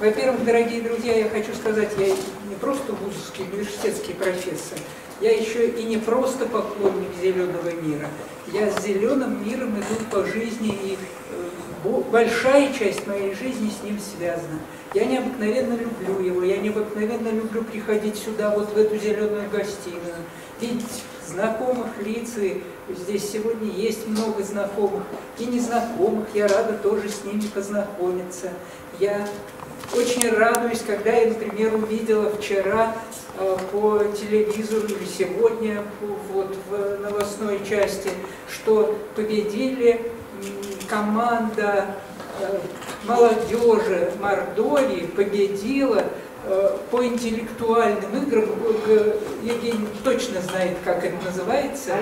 Во-первых, дорогие друзья, я хочу сказать, я не просто вузовский, университетский профессор, я еще и не просто поклонник зеленого мира. Я с зеленым миром иду по жизни, и большая часть моей жизни с ним связана. Я необыкновенно люблю его, я необыкновенно люблю приходить сюда, вот в эту зеленую гостиную, видеть знакомых лиц, и здесь сегодня есть много знакомых и незнакомых, я рада тоже с ними познакомиться. Я очень радуюсь, когда я, например, увидела вчера по телевизору или сегодня вот в новостной части, что победили команда молодежи Мордовии, победила по интеллектуальным играм, Евгений точно знает, как это называется,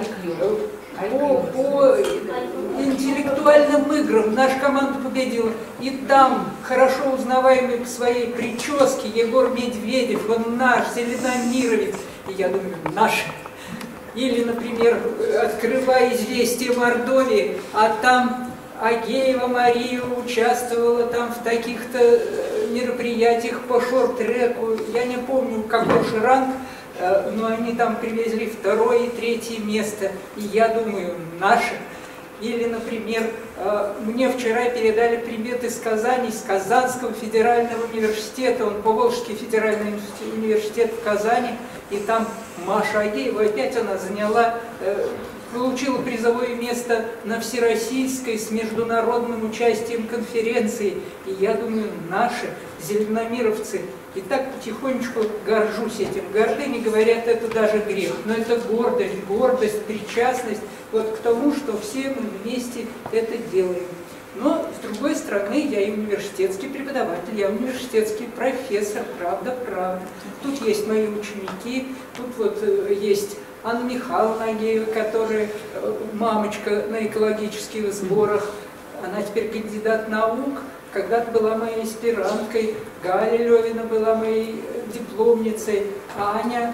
по интеллектуальным играм наша команда победила. И там хорошо узнаваемый по своей прическе Егор Медведев, он наш, зеленомировец, и я думаю, наш. Или, например, открывая «Известия Мордовии», а там Агеева Мария участвовала там в таких-то мероприятиях по шорт-треку, я не помню, какой же ранг, но они там привезли 2-е и 3-е место, и я думаю, наши. Или, например, мне вчера передали привет из Казани, из Казанского федерального университета, он Поволжский федеральный университет в Казани, и там Маша Агеева, опять она заняла, получила призовое место на всероссийской с международным участием конференции. И я думаю, наши зеленомировцы, и так потихонечку горжусь этим. Гордыни, говорят, это даже грех, но это гордость, причастность вот к тому, что все мы вместе это делаем. Но, с другой стороны, я и университетский преподаватель, я университетский профессор, правда. Тут есть мои ученики, тут вот есть Анна Михайловна Агеева, которая мамочка на экологических сборах, она теперь кандидат наук, когда-то была моей аспиранткой, Галя Левина была моей дипломницей, Аня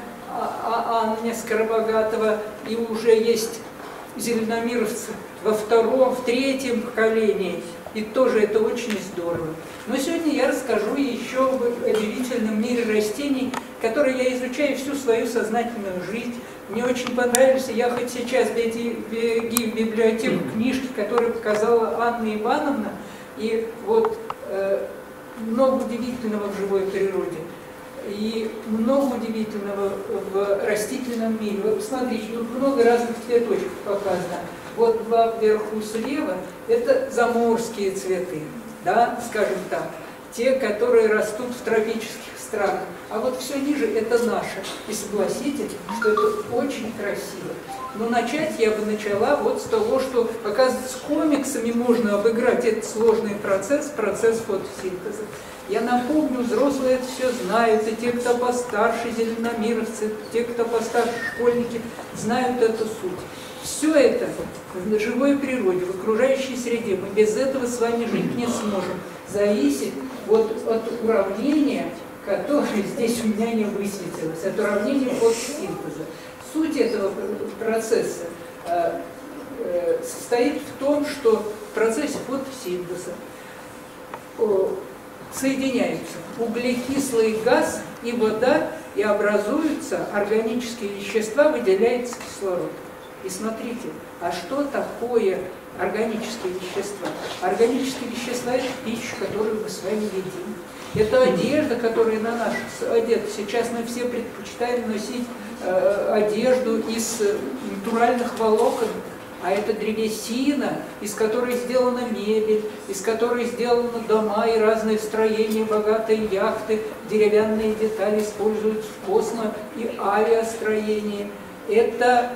Скоробогатова, и уже есть зеленомировцы во 2-м, в 3-м поколении, и тоже это очень здорово. Но сегодня я расскажу еще об удивительном мире растений, который я изучаю всю свою сознательную жизнь. Мне очень понравился, я хоть сейчас беги в библиотеку книжки, которые показала Анна Ивановна, и вот много удивительного в живой природе, и много удивительного в растительном мире. Вот посмотрите, тут много разных цветочков показано. Вот два вверху слева – это заморские цветы, да, скажем так, те, которые растут в тропических странах. А вот все ниже – это наше. И согласитесь, что это очень красиво. Но начать я бы начала вот с того, что, оказывается, с комиксами можно обыграть этот сложный процесс фотосинтеза. Я напомню, взрослые это все знают, и те, кто постарше, зеленомировцы, те, кто постарше, школьники, знают эту суть. Все это в живой природе, в окружающей среде, мы без этого с вами жить не сможем, зависит вот от уравнения, которое здесь у меня не высветилось, от уравнения фотосинтеза. Суть этого процесса состоит в том, что в процессе фотосинтеза соединяются углекислый газ и вода, и образуются органические вещества, выделяется кислород. И смотрите, а что такое органические вещества? Органические вещества – это пища, которую мы с вами едим. Это одежда, которая на нас одета. Сейчас мы все предпочитаем носить одежду из натуральных волокон, а это древесина, из которой сделана мебель, из которой сделаны дома и разные строения, богатые яхты, деревянные детали используются в космо- и авиастроении. Это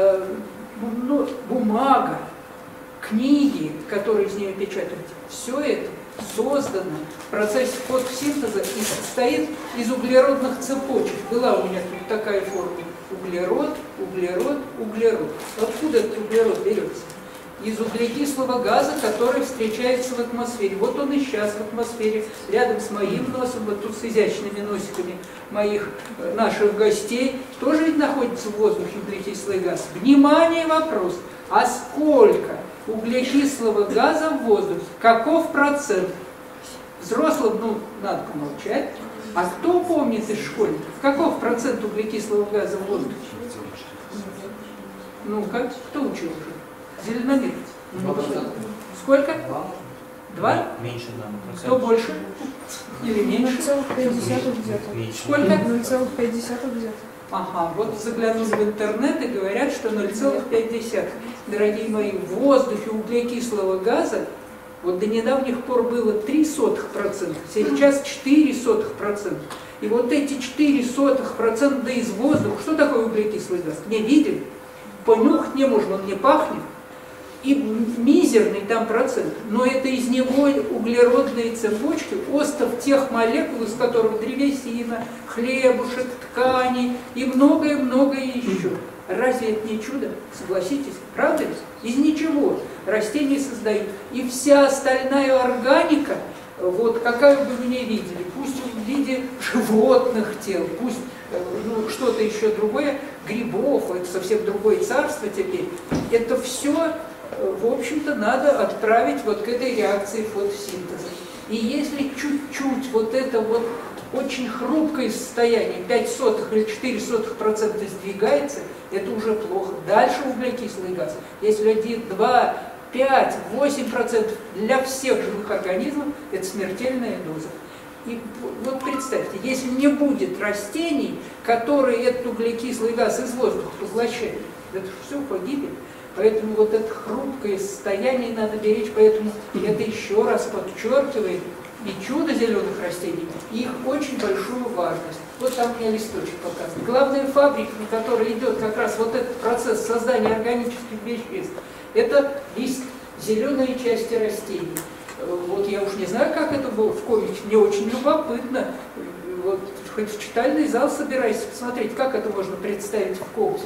бумага, книги, которые из нее печатают. Все это создано в процессе фотосинтеза и состоит из углеродных цепочек. Была у меня тут такая формула. Углерод, углерод, углерод. Откуда этот углерод берется? Из углекислого газа, который встречается в атмосфере. Вот он и сейчас в атмосфере, рядом с моим носом, вот тут с изящными носиками наших гостей, тоже ведь находится в воздухе углекислый газ. Внимание, вопрос. А сколько углекислого газа в воздухе? Каков процент? Взрослым, ну, надо помолчать. А кто помнит из школьников, каков процент углекислого газа в воздухе? Ну-ка, кто учил уже? Зеленомир. Сколько? 2? Меньше 2%. Кто больше? Или меньше? 0,5 где-то. Сколько? 0,5 где-то. Ага, вот заглянули в интернет и говорят, что 0,5. Дорогие мои, в воздухе углекислого газа вот до недавних пор было 0,03%, сейчас 0,04%. И вот эти 0,04% да из воздуха, что такое углекислый газ? Не видели, понюхать не можно, он не пахнет. И мизерный там процент, но это из него углеродные цепочки, остов тех молекул, из которых древесина, хлебушек, ткани и многое-многое еще. Разве это не чудо? Согласитесь, правда ли? Из ничего растения создают. И вся остальная органика, вот какая бы вы ни видели, пусть в виде животных тел, пусть ну, что-то еще другое, грибов, это совсем другое царство теперь, это все, в общем-то, надо отправить вот к этой реакции фотосинтеза. И если чуть-чуть вот это вот очень хрупкое состояние, 0,05 или 0,04% сдвигается, это уже плохо. Дальше углекислый газ. Если 1, 2, 5, 8% для всех живых организмов, это смертельная доза. И вот представьте, если не будет растений, которые этот углекислый газ из воздуха поглощают, это все погибель. Поэтому вот это хрупкое состояние надо беречь, поэтому это еще раз подчеркивает и чудо зеленых растений, и их очень большую важность. Вот там у меня листочек показан. Главная фабрика, на которой идет как раз вот этот процесс создания органических веществ, это лист, зеленые части растений. Вот я уж не знаю, как это было в комиксе, мне очень любопытно. Вот, хоть в читальный зал собирайся посмотреть, как это можно представить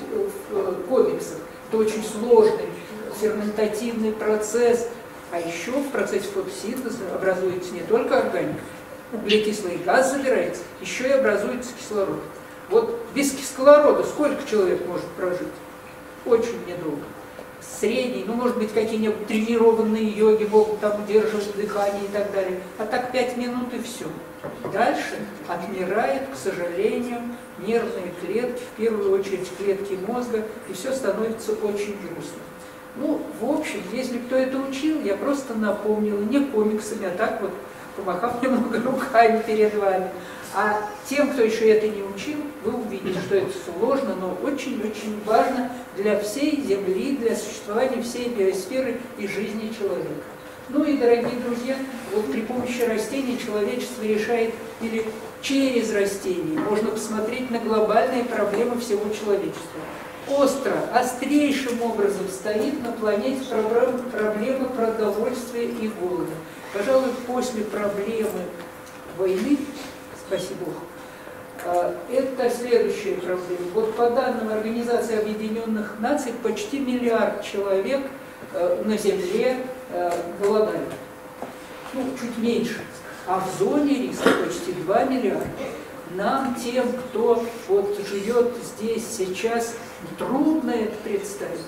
в комиксах. Это очень сложный ферментативный процесс. А еще в процессе фотосинтеза образуется не только органика, углекислый газ забирается, еще и образуется кислород. Вот без кислорода сколько человек может прожить? Очень недолго. Средний, ну, может быть, какие-нибудь тренированные йоги могут там удерживать дыхание и так далее. А так 5 минут и все. Дальше отмирает, к сожалению, нервные клетки, в первую очередь клетки мозга, и все становится очень грустно. Ну, в общем, если кто это учил, я просто напомнила, не комиксами, а так вот, помахав немного руками перед вами. А тем, кто еще это не учил, вы увидите, что это сложно, но очень-очень важно для всей Земли, для существования всей биосферы и жизни человека. Ну и, дорогие друзья, вот при помощи растений человечество решает, или через растения, можно посмотреть на глобальные проблемы всего человечества. Остро, острейшим образом стоит на планете проблема продовольствия и голода. Пожалуй, после проблемы войны, спасибо Богу, это следующая проблема. Вот по данным Организации Объединенных Наций, почти 1 миллиард человек на Земле голодают. Ну, чуть меньше. А в зоне риска почти 2 миллиарда. Нам, тем, кто вот живет здесь сейчас, трудно это представить.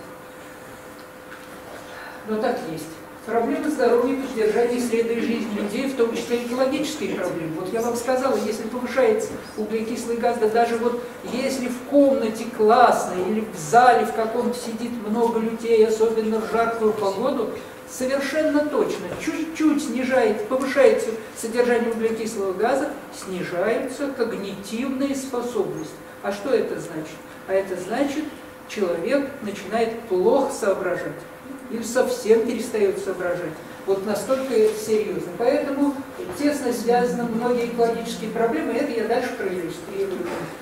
Но так есть. Проблемы здоровья, поддержания среды жизни людей, в том числе экологические проблемы. Вот я вам сказала, если повышается углекислый газ, да даже вот если в комнате классной или в зале в каком-то сидит много людей, особенно в жаркую погоду, совершенно точно, чуть-чуть повышается содержание углекислого газа, снижаются когнитивные способности. А что это значит? А это значит, человек начинает плохо соображать или совсем перестает соображать. Вот настолько это серьезно. Поэтому тесно связаны многие экологические проблемы, это я дальше проиллюстрирую.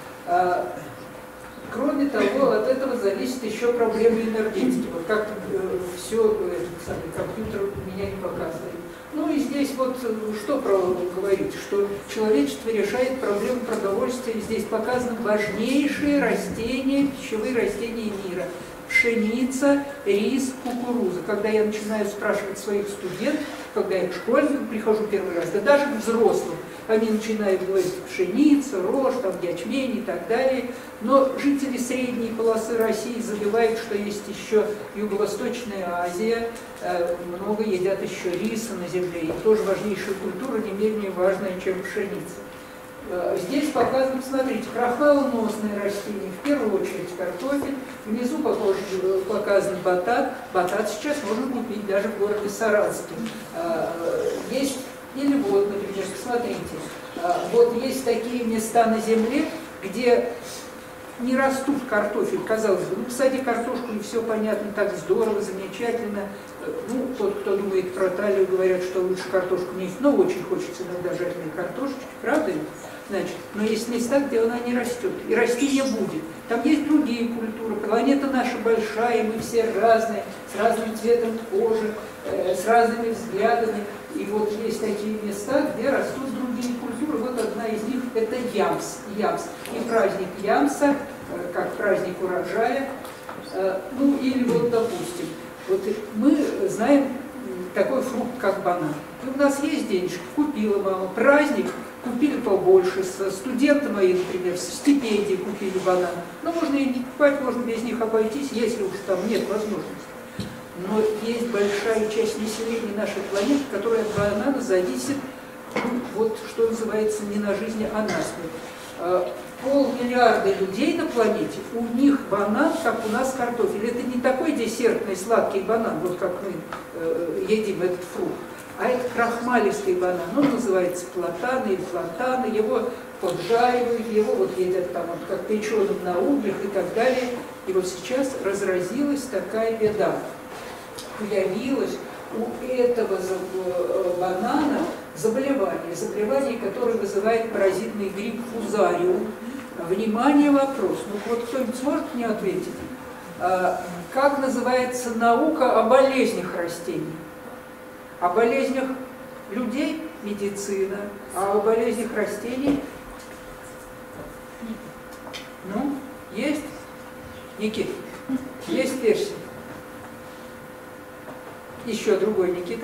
Кроме того, от этого зависит еще проблема энергетики. Вот как-то все, компьютер меня не показывает. Ну и здесь вот что говорить, что человечество решает проблему продовольствия. Здесь показаны важнейшие растения, пищевые растения мира. пшеница, рис, кукуруза. Когда я начинаю спрашивать своих студентов, когда я к школьникам прихожу первый раз, да даже к взрослым, они начинают говорить пшеница, рожь, там, ячмень и так далее. Но жители средней полосы России забывают, что есть еще Юго-Восточная Азия, много едят еще риса на земле, и тоже важнейшая культура, не менее важная, чем пшеница. Здесь показано, смотрите, крахмалоносные растения, в первую очередь картофель, внизу показан батат. Батат сейчас можно купить даже в городе Саранске. Есть, или вот, например, посмотрите, вот есть такие места на земле, где не растут картофель, казалось бы. Ну, посади картошку, и все понятно, так здорово, замечательно. Ну, тот, кто думает про талию, говорят, что лучше картошку не есть, но очень хочется иногда жареной картошечки, правда ли? Значит, но есть места, где она не растет, и расти не будет. Там есть другие культуры, планета наша большая, мы все разные, с разным цветом кожи, с разными взглядами. И вот есть такие места, где растут другие культуры. Вот одна из них – это Ямс. И праздник Ямса, как праздник урожая. Ну, или вот, допустим, вот мы знаем такой фрукт, как банан. И у нас есть денежки, купила мама, праздник, купили побольше, студенты мои, например, со стипендии купили банан. Но можно и не покупать, можно без них обойтись, если уж там нет возможности. Но есть большая часть населения нашей планеты, которая от банана зависит, ну, вот что называется, не на жизнь, а на смерть. 500 миллиарда людей на планете, у них банан, как у нас картофель. Это не такой десертный сладкий банан, вот как мы едим этот фрукт, а это крахмалистый банан. Он называется платан или платаны, его поджаривают, его вот едят там вот, как печеным на углях и так далее. И вот сейчас разразилась такая беда. Появилось у этого банана заболевание, которое вызывает паразитный грипп фузариум. Внимание, вопрос. Ну вот кто-нибудь сможет мне ответить? Как называется наука о болезнях растений? О болезнях людей – медицина, а о болезнях растений? Ну, есть? Никит, есть версия? Еще другой, Никита.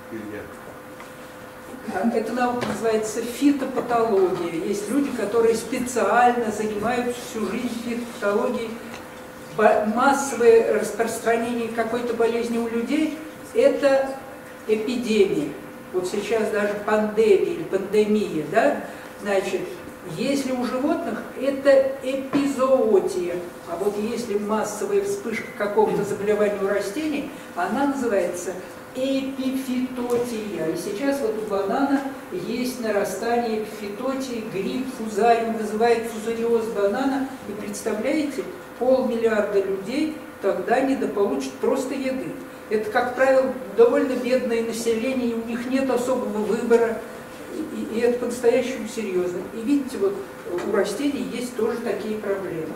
Эта наука называется фитопатология. Есть люди, которые специально занимаются всю жизнь фитопатологией. Массовое распространение какой-то болезни у людей – это эпидемия. Вот сейчас даже пандемия или пандемия, да? Значит, если у животных это эпизоотия, а вот если массовая вспышка какого-то заболевания у растений, она называется эпифитотия. И сейчас вот у банана есть нарастание эпифитотии, грипп, фузариум, вызывает фузариоз банана. И представляете, 500 миллиарда людей тогда недополучат просто еды. Это, как правило, довольно бедное население, и у них нет особого выбора. И это по-настоящему серьезно. И видите, вот у растений есть тоже такие проблемы.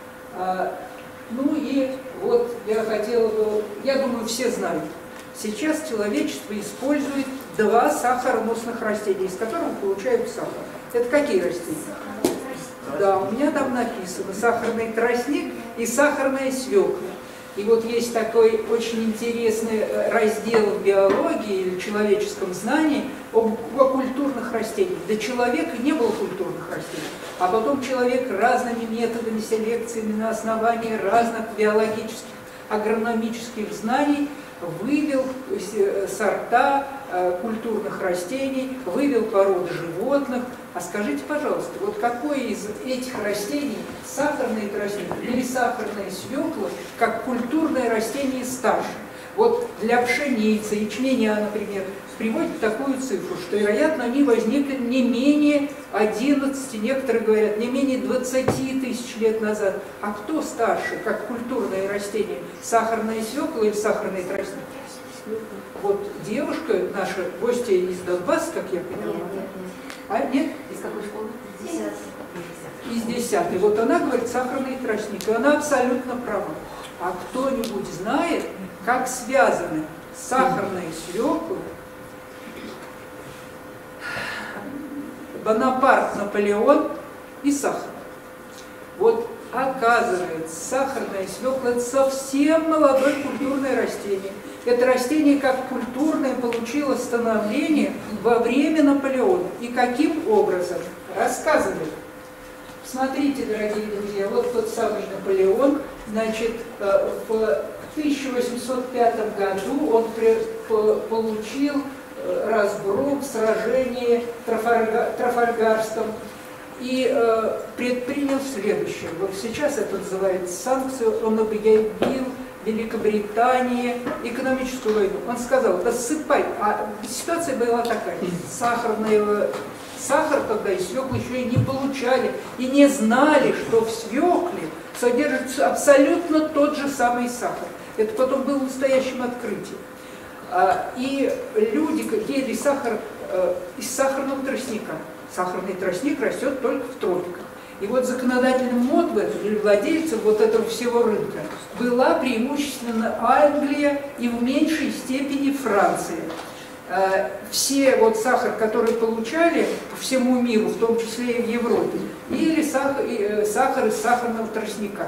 Ну и вот я хотела бы, я думаю, все знают, сейчас человечество использует 2 сахароносных растения, из которых получают сахар. Это какие растения? Да, у меня там написано сахарный тростник и сахарная свекла. И вот есть такой очень интересный раздел в биологии или человеческом знании о культурных растениях. До человека не было культурных растений, а потом человек разными методами селекции на основании разных биологических, агрономических знаний вывел сорта культурных растений, вывел породы животных. А скажите, пожалуйста, вот какое из этих растений, сахарный тростник или сахарная свекла, как культурное растение старше? Вот для пшеницы, ячменя, например, приводит такую цифру, что, вероятно, они возникли не менее 11, некоторые говорят, не менее 20 тысяч лет назад. А кто старше, как культурное растение, сахарная свекла или сахарный тростник? Вот девушка, наша гостья из Донбасса, как я поняла. А нет? Из какой школы? Из 10-й. Вот она говорит сахарный тростник, и она абсолютно права. А кто-нибудь знает, как связаны сахарные свеклы, Бонапарт, Наполеон и сахар? Вот Оказывается, сахарная свекла – это совсем молодое культурное растение. Это растение как культурное получило становление во время Наполеона. И каким образом? Рассказываю. Смотрите, дорогие друзья, вот тот самый Наполеон. Значит, в 1805 году он получил разгром в сражении Трафальгарском и предпринял следующее. Вот сейчас это называется санкцию. Он объявил Великобритании экономическую войну. Он сказал: досыпай. А ситуация была такая. Сахар тогда и свеклу еще и не получали, и не знали, что в свекле содержится абсолютно тот же самый сахар. Это потом было настоящим открытием. И люди ели сахар из сахарного тростника. Сахарный тростник растет только в тропиках. И вот законодательным мод в этом, или владельцем вот этого всего рынка, была преимущественно Англия и в меньшей степени Франция. Все вот сахар, который получали по всему миру, в том числе и в Европе, или сахар из сахарного тростника.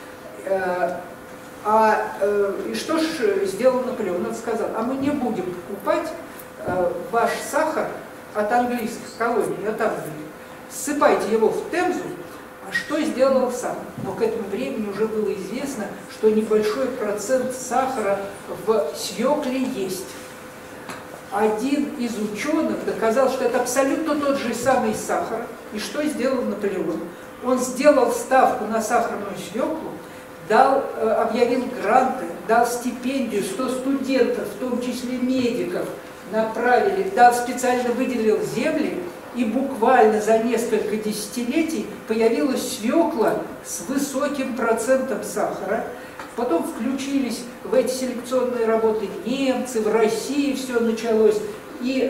И что ж сделал Наполеон? Он сказал: а мы не будем покупать ваш сахар от английских колоний, от Англии. Ссыпайте его в Темзу. А что сделал сам? Но к этому времени уже было известно, что небольшой процент сахара в свекле есть. Один из ученых доказал, что это абсолютно тот же самый сахар. И что сделал Наполеон? Он сделал ставку на сахарную свеклу, объявил гранты, дал стипендию 100 студентов, в том числе медиков, направили, специально выделил земли, и буквально за несколько десятилетий появилась свекла с высоким процентом сахара. Потом включились в эти селекционные работы немцы, в России все началось. И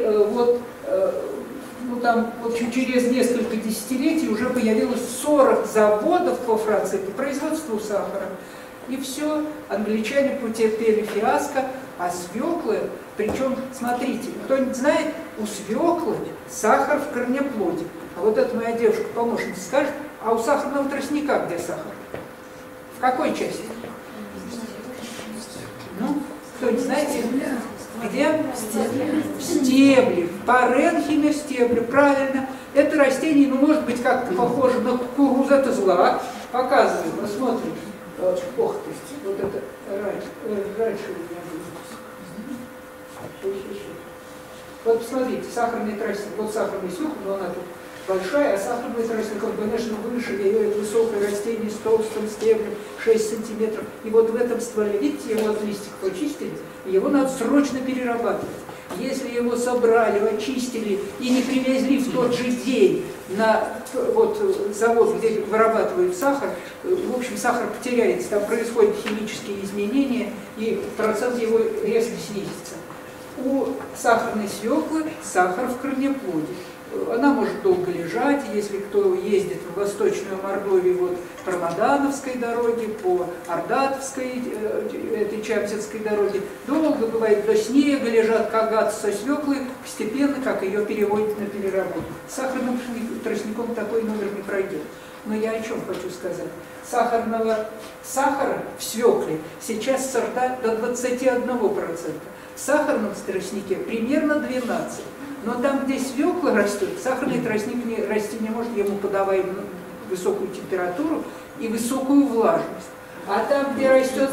через несколько десятилетий уже появилось 40 заводов по Франции по производству сахара. И все, англичане потерпели фиаско, а свеклы, причем, смотрите, кто-нибудь знает, у свеклы сахар в корнеплоде. А вот эта моя девушка-помощница скажет: а у сахарного тростника где сахар? В какой части? Ну, кто-нибудь знаете? Где? В стебле. В паренхиме стебле, правильно. Это растение, может быть, как-то похоже на кукурузу, это злак. Показываю, посмотрим. Ох ты, вот это раньше у меня было. Вот посмотрите, сахарный тростник, вот сахарный свекла, но она тут большая, а сахарный тростник, он, конечно, выше, это высокое растение с толстым стеблем, 6 сантиметров. И вот в этом стволе, видите, его от листиков очистили, и его надо срочно перерабатывать. Если его собрали, очистили и не привезли в тот же день на завод, где вырабатывают сахар, в общем, сахар потеряется, там происходят химические изменения, и процент его резко снизится. У сахарной свеклы сахар в корнеплоде. Она может долго лежать, если кто ездит в Восточную Мордовию по Рамадановской дороге, по Ордатовской, этой Чаптинской дороге, долго бывает до снега лежат кагаты со свеклы, постепенно, как ее переводят на переработку. С сахарным тростником такой номер не пройдет. Но я о чем хочу сказать. Сахара в свекле сейчас сорта до 21%. В сахарном тростнике примерно 12%. Но там, где свекла растет, сахарный тростник расти не может, ему подаваем высокую температуру и высокую влажность. А там, где растет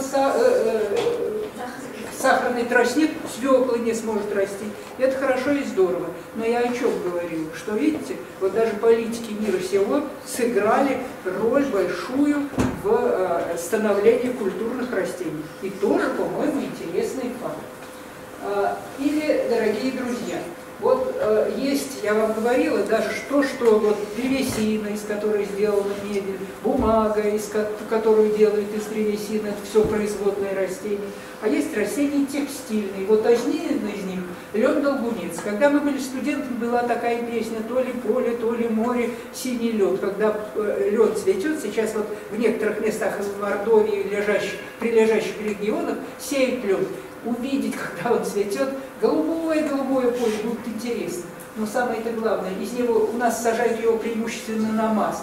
сахарный тростник, свекла не сможет расти. Это хорошо и здорово. Но я о чем говорю? Что, видите, вот даже политики мира сего сыграли роль большую в становлении культурных растений. И тоже, по-моему, интересный факт. Или, дорогие друзья, вот есть, я вам говорила, даже что вот древесина, из которой сделана мебель, бумага, которую делают из древесины, это все производные растения. А есть растения текстильные. Вот один из них – лед-долгунец. Когда мы были студентами, была такая песня: то ли поле, то ли море, синий лед. Когда лед цветет, сейчас вот в некоторых местах в Мордовии, прилежащих регионах, сеют лед. Увидеть, когда он цветет, голубое-голубое поле, будет интересно. Но самое-то главное, из него у нас сажают его преимущественно на масло.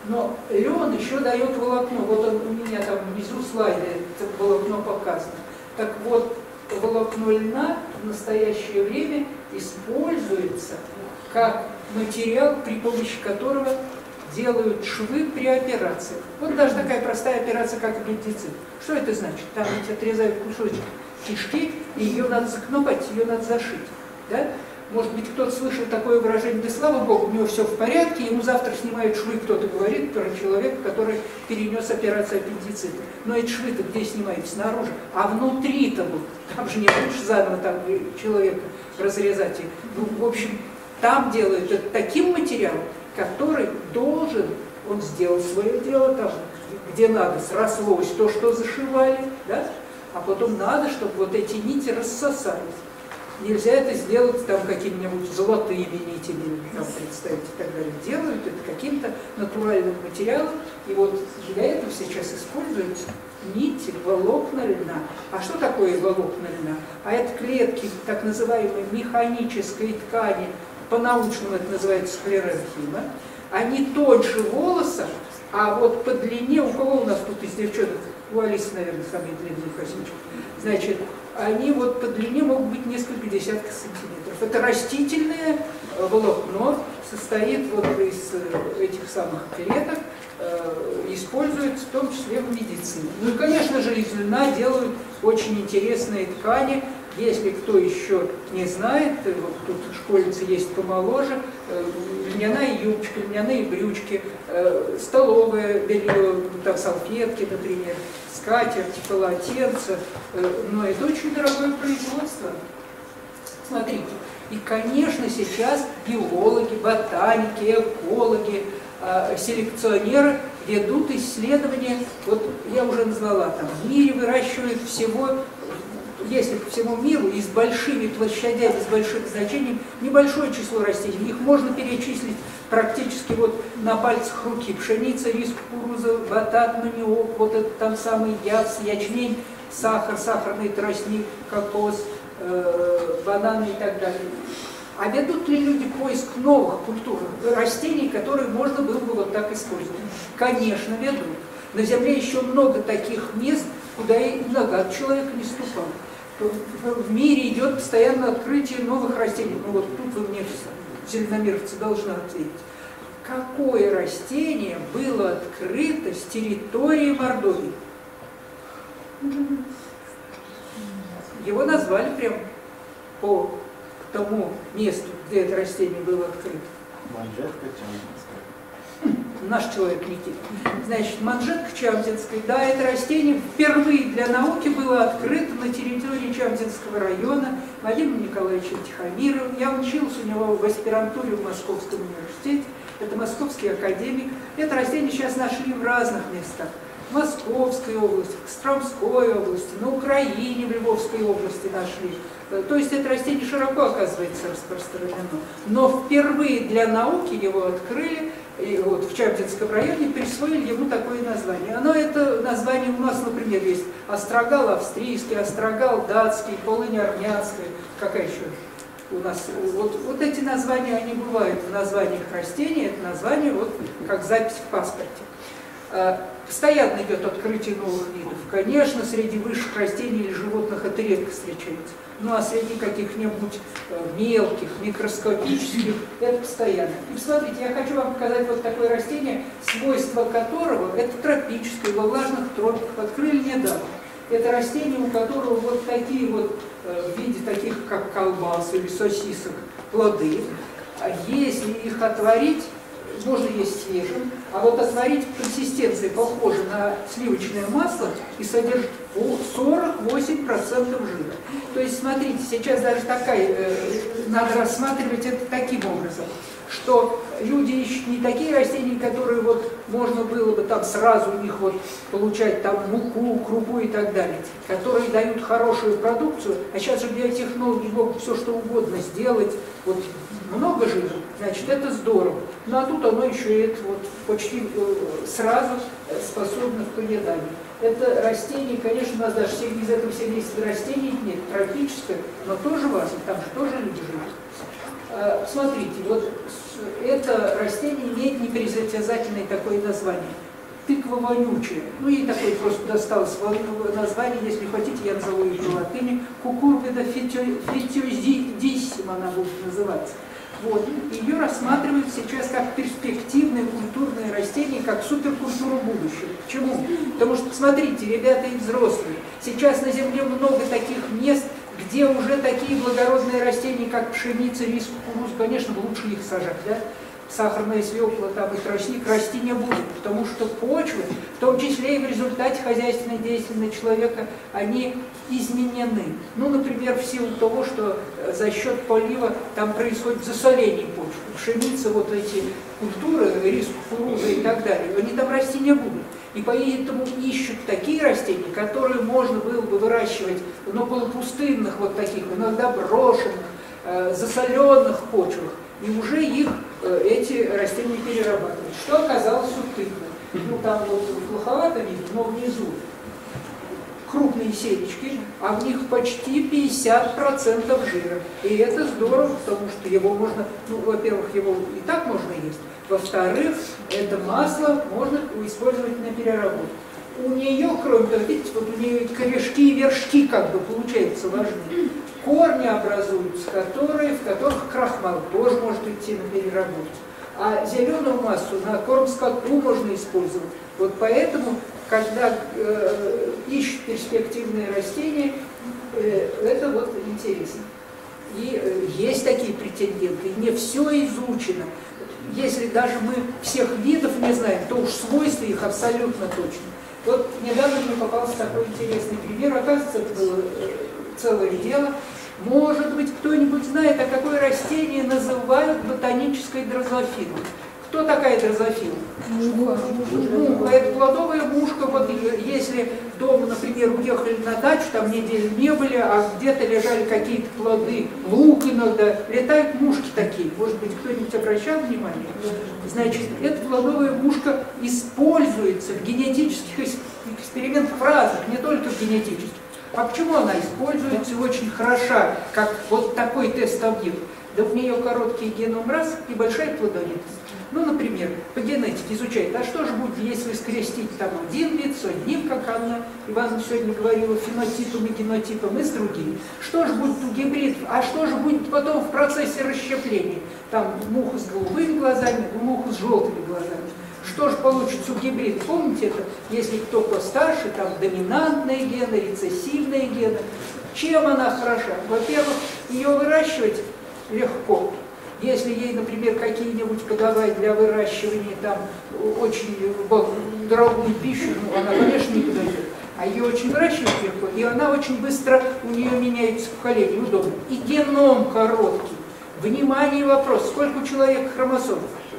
Но лен еще дает волокно. Вот он, у меня там внизу слайда это волокно показано. Так вот, волокно льна в настоящее время используется как материал, при помощи которого делают швы при операциях. Вот даже такая простая операция, как аппендицит. Что это значит? Там ведь отрезают кусочек кишки, и ее надо закнопать, ее надо зашить. Да? Может быть, кто-то слышал такое выражение: да слава Богу, у него все в порядке, ему завтра снимают швы, кто-то говорит про человека, который перенес операцию аппендицита. Но эти швы-то где снимают? Снаружи. А внутри-то вот, там же не будешь заново там человека разрезать. Ну, в общем, там делают это таким материалом, который должен, он сделал свое дело там, где надо, срослось то, что зашивали, да? А потом надо, чтобы вот эти нити рассосались. Нельзя это сделать там какими-нибудь золотыми нитями, там, представить и так далее. Делают это каким-то натуральным материалом. И вот для этого сейчас используются нити, волокна льна. А что такое волокна льна? А это клетки так называемой механической ткани, по-научному это называется склеренхима. Они тоньше волоса, а вот по длине, у кого у нас тут из девчонок, у Алисы, наверное, самые длинные косички, значит, они вот по длине могут быть несколько десятков сантиметров. Это растительное волокно, состоит вот из этих самых клеток, используется в том числе в медицине. Ну и, конечно же, из льна делают очень интересные ткани. Если кто еще не знает, вот тут школьницы есть помоложе, льняная юбочка, льняные брючки, столовое белье, там салфетки, например, скатерть, полотенца, но это очень дорогое производство. Смотрите, и, конечно, сейчас биологи, ботаники, экологи, селекционеры ведут исследования, вот я уже назвала, там в мире выращивают всего, если по всему миру, и с большими площадями, с большим значением, небольшое число растений. Их можно перечислить практически вот на пальцах руки. Пшеница, рис, кукуруза, батат, маниок, вот этот там самый яс, ячмень, сахар, сахарный тростник, кокос, бананы и так далее. А ведут ли люди поиск новых культур, растений, которые можно было бы вот так использовать? Конечно, ведут. На Земле еще много таких мест, куда и нога человека не ступала. В мире идет постоянно открытие новых растений. Ну вот тут вы мне, зеленомировцы, должны ответить. Какое растение было открыто с территории Мордовии? Его назвали прям по тому месту, где это растение было открыто. Манжетка Чамзинская. Наш человек летит. Значит, манжетка Чамзинская, да, это растение впервые для науки было открыто на территории Чамзинского района Владимиром Николаевичем Тихомировым. Я учился у него в аспирантуре в Московском университете. Это московский академик. Это растение сейчас нашли в разных местах. В Московской области, в Костромской области, на Украине, в Львовской области нашли. То есть это растение широко, оказывается, распространено. Но впервые для науки его открыли, и вот в Чамзинском районе присвоили ему такое название. Оно, это название у нас, например, есть острогал австрийский, острогал датский, полынь армянская. Какая еще у нас? Вот эти названия, они бывают в названиях растений, это название вот как запись в паспорте. Постоянно идет открытие новых видов. Конечно, среди высших растений или животных это редко встречается. Ну а среди каких-нибудь мелких, микроскопических, это постоянно. И смотрите, я хочу вам показать вот такое растение, свойство которого это тропическое, во влажных тропиках, открыли недавно. Это растение, у которого вот такие вот, в виде таких, как колбас или сосисок, плоды. А если их отварить, можно есть свежим, а вот отварить консистенция похожа на сливочное масло и содержит 48% жира. То есть, смотрите, сейчас даже надо рассматривать это таким образом, что люди ищут не такие растения, которые вот можно было бы там сразу у них вот получать там муку, крупу и так далее, которые дают хорошую продукцию, а сейчас же биотехнологи могут все что угодно сделать, вот много жира, значит это здорово. Ну а тут оно еще и вот почти сразу способно к поеданию. Это растение, конечно, у нас даже из этого семейства растений нет, тропическое, но тоже важно, там же тоже люди живут. Смотрите, вот это растение имеет непритязательное такое название. Тыква вонючая. Ну и такое просто досталось название, если хотите, я назову ее по латыни. Cucurbita fetiosissima она будет называться. Вот. Ее рассматривают сейчас как перспективное культурное растение, как суперкультуру будущего. Почему? Потому что, смотрите, ребята и взрослые, сейчас на Земле много таких мест, где уже такие благородные растения, как пшеница, рис, кукуруз, конечно, лучше их сажать, да? Сахарная свекла, там и тростник расти не будет, потому что почвы, в том числе и в результате хозяйственной деятельности человека, они изменены. Ну, например, в силу того, что за счет полива там происходит засоление почвы. Пшеница, вот эти культуры, рис, кукуруза и так далее, они там расти не будут. И поэтому ищут такие растения, которые можно было бы выращивать на полупустынных, вот таких, иногда брошенных, засоленных почвах. И уже их эти растения перерабатывают. Что оказалось у тыквы? Ну там вот плоховато видно, но внизу крупные семечки, а в них почти 50% жира. И это здорово, потому что его можно, ну, во-первых, его и так можно есть, во-вторых, это масло можно использовать на переработку. У нее, кроме того, видите, вот у нее корешки и вершки как бы получаются важны. Корни образуются, в которых крахмал тоже может идти на переработку. А зеленую массу на корм скоту можно использовать. Вот поэтому, когда ищут перспективные растения, это вот интересно. И есть такие претенденты, и не все изучено. Если даже мы всех видов не знаем, то уж свойства их абсолютно точно. Вот недавно мне попался такой интересный пример, оказывается, это было целое дело. Может быть, кто-нибудь знает, а какое растение называют ботанической дрозофилой? Кто такая дрозофила? Муха. Это плодовая мушка. Вот если дома, например, уехали на дачу, там неделю не были, а где-то лежали какие-то плоды, лук иногда, летают мушки такие. Может быть, кто-нибудь обращал внимание? Значит, эта плодовая мушка используется в генетических экспериментах разных, не только в генетических. А почему она используется очень хороша, как вот такой тест-объект? Да у нее короткий геном раз и большая плодовитость. Ну, например, по генетике изучает, а что же будет, если скрестить там один вид с одним, как Анна Ивановна сегодня говорила, фенотипом и генотипом, и с другими. Что же будет у гибридов, а что же будет потом в процессе расщепления? Там муха с голубыми глазами, муха с желтыми глазами. Что же получится у гибридов? Помните это, если кто постарше, там доминантные гены, рецессивные гены. Чем она хороша? Во-первых, ее выращивать легко. Если ей, например, какие-нибудь подавать для выращивания там очень дорогую пищу, ну, она, конечно, не подойдет. А ее очень выращивать легко, и она очень быстро, у нее меняется поколение, удобно. И геном короткий. Внимание, вопрос, сколько у человека хромосом?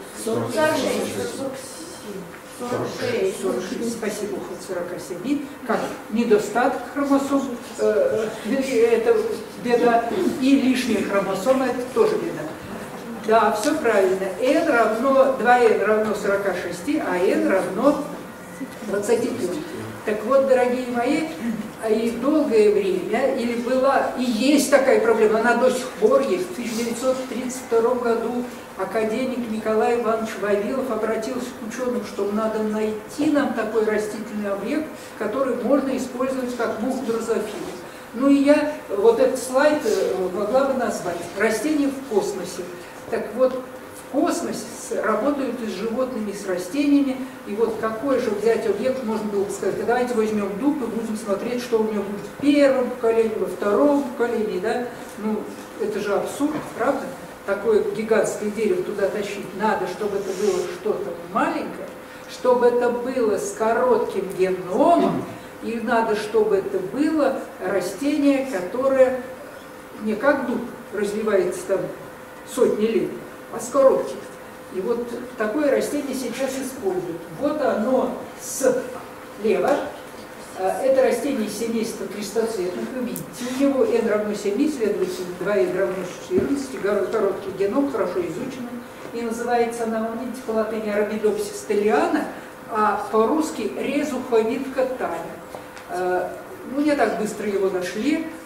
46, спасибо, хоть 47, как недостаток хромосом, это беда, и лишняя хромосома, это тоже беда. Да, все правильно, n равно, 2n равно 46, а n равно 23. Так вот, дорогие мои, и долгое время, или была, и есть такая проблема, она до сих пор есть. В 1932 году академик Николай Иванович Вавилов обратился к ученым, что надо найти нам такой растительный объект, который можно использовать как муху дрозофилу. Ну и я вот этот слайд могла бы назвать «Растения в космосе». Так вот, в космосе работают и с животными, и с растениями, и вот какой же взять объект, можно было бы сказать, давайте возьмем дуб и будем смотреть, что у него будет в первом поколении, во втором поколении, да? Ну, это же абсурд, правда? Такое гигантское дерево туда тащить надо, чтобы это было что-то маленькое, чтобы это было с коротким геномом, и надо, чтобы это было растение, которое не как дуб развивается там сотни лет, а с коротким. И вот такое растение сейчас используют. Вот оно слева. Это растение семейства крестоцветных, вы видите, у него n равно 7, следовательно, 2n равно 14, короткий геном, хорошо изученный, и называется она, вы видите, по латыни Arabidopsis thaliana, а по-русски резуховидка таля. Ну, не так быстро его нашли,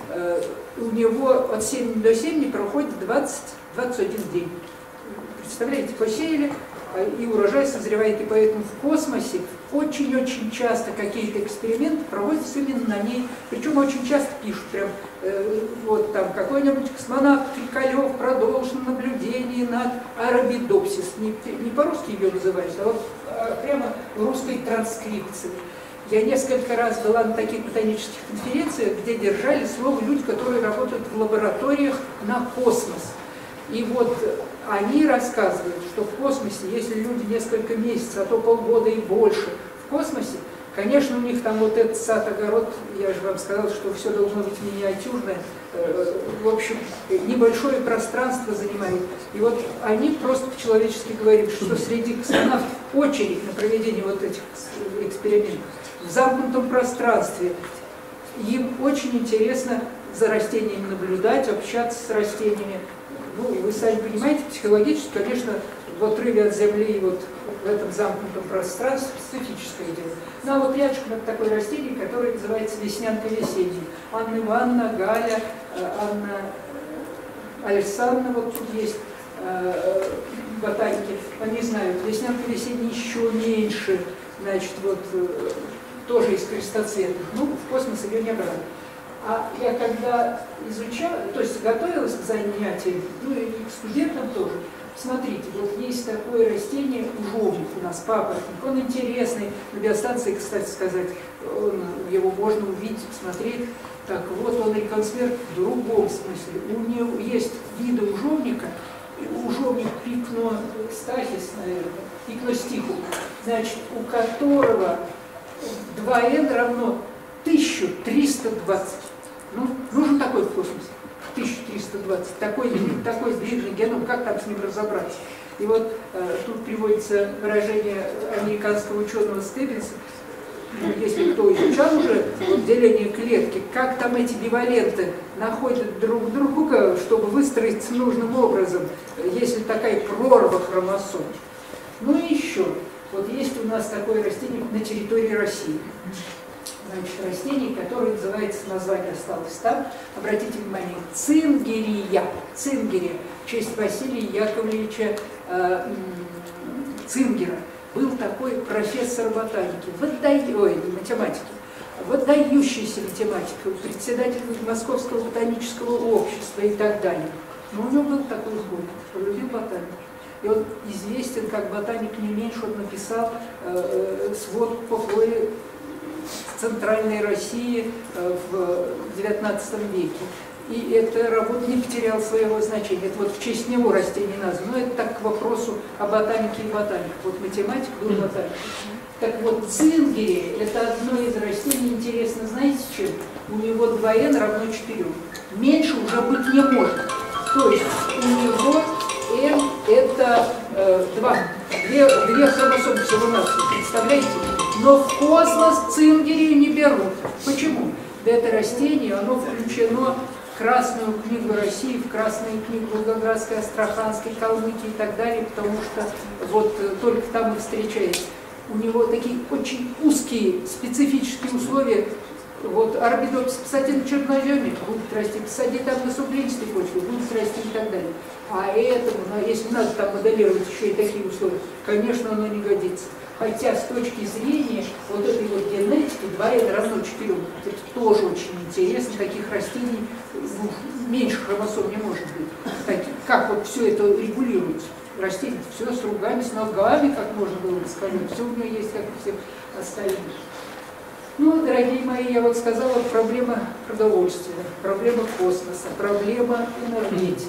у него от 7 до 7 проходит 20-21 день. Представляете, посеяли, и урожай созревает, и поэтому в космосе очень-очень часто какие-то эксперименты проводятся именно на ней, причем очень часто пишут прям, вот там какой-нибудь космонавт Трикалев продолжил наблюдение над Арабидопсис, не по-русски ее называют, а вот прямо в русской транскрипции. Я несколько раз была на таких ботанических конференциях, где держали слово люди, которые работают в лабораториях на космос. И вот они рассказывают, что в космосе, если люди несколько месяцев, а то полгода и больше в космосе, конечно, у них там вот этот сад-огород, я же вам сказала, что все должно быть миниатюрное, в общем, небольшое пространство занимает. И вот они просто по-человечески говорят, что среди космонавтов очередь на проведение вот этих экспериментов в замкнутом пространстве. Им очень интересно за растениями наблюдать, общаться с растениями. Ну, и вы сами понимаете, психологически, конечно, в отрыве от Земли, вот в этом замкнутом пространстве специфическое дело. Ну, а вот рядышком это такое растение, которое называется веснянка весенняя. Анна Ивановна, Галя, Анна Александровна, вот тут есть ботаники, они знают, веснянка весенняя еще меньше, значит, вот тоже из крестоцветных. Ну, в космос ее не брали. А я когда изучала, то есть готовилась к занятиям, ну и к студентам тоже, смотрите, вот есть такое растение, ужовник у нас, папоротник, он интересный, на биостанции, кстати сказать, его можно увидеть, посмотреть. Так вот, он реконсверт в другом смысле. У него есть виды ужовника, ужовник пикностахис, наверное, пикностихум, значит, у которого 2n равно 1320. Ну, нужен такой в космосе, 1320, такой длинный геном, как там с ним разобраться? И вот тут приводится выражение американского ученого Стеббинса, если кто изучал уже деление клетки, как там эти биваленты находят друг друга, чтобы выстроиться нужным образом, если такая прорва хромосом. Ну и еще, вот есть у нас такое растение на территории России. Значит, растение, которое называется, название осталось там, обратите внимание, цингерия. Цингерия, в честь Василия Яковлевича Цингера. Был такой профессор ботаники, математики, выдающийся математик, председатель Московского ботанического общества и так далее. Но у него был такой сборник, что любил ботанику. И он известен как ботаник не меньше, он написал свод по флоре Центральной России в XIX веке. И эта работа не потеряла своего значения. Это вот в честь него растение названо. Но это так к вопросу о ботанике и ботанике. Вот математик был ботаник. Так вот, цингерия – это одно из растений, интересно, знаете чем? У него 2n равно 4. Меньше уже быть не может. То есть у него n – это 2. Две хромосомы всего-навсего, представляете? Но в космос цингерию не берут. Почему? Да это растение, оно включено в Красную книгу России, в Красную книгу Волгоградской, Астраханской, Калмыкии и так далее, потому что вот только там и встречается. У него такие очень узкие специфические условия. Вот Арабидопсис посади на черноземе, будет расти, посади там на суглинистой почве, будет расти и так далее. А этому, если надо там моделировать еще и такие условия, конечно, оно не годится. Хотя с точки зрения вот этой вот генетики 2n равно 4. Это тоже очень интересно. Таких растений меньше хромосом не может быть. Как вот все это регулируется? Растение все с ругами, с ногами, как можно было бы сказать. Все у него есть, как и всем остальным. Ну, дорогие мои, я вот сказала, проблема продовольствия, проблема космоса, проблема энергетики.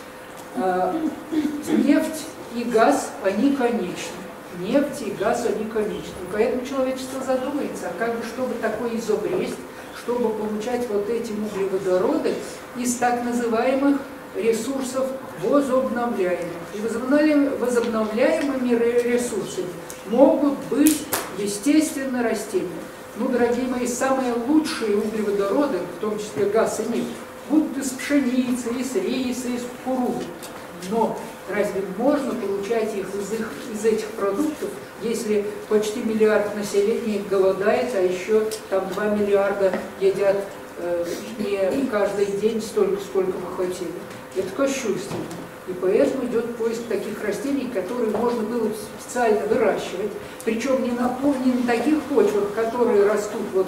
Нефть и газ, они конечны. Нефть и газ, они конечны. Поэтому человечество задумается, а как бы, чтобы такое изобрести, чтобы получать вот эти углеводороды из так называемых ресурсов возобновляемых. И возобновляемыми ресурсами могут быть, естественно, растения. Ну, дорогие мои, самые лучшие углеводороды, в том числе газ и нефть, будут из пшеницы, из риса, из кукурузы. Но разве можно получать их из этих продуктов, если почти 1 миллиард населения голодает, а еще там 2 миллиарда едят не каждый день столько, сколько мы хотели. Это кощунственно. И поэтому идет поиск таких растений, которые можно было специально выращивать, причем не на таких почвах, которые растут, вот,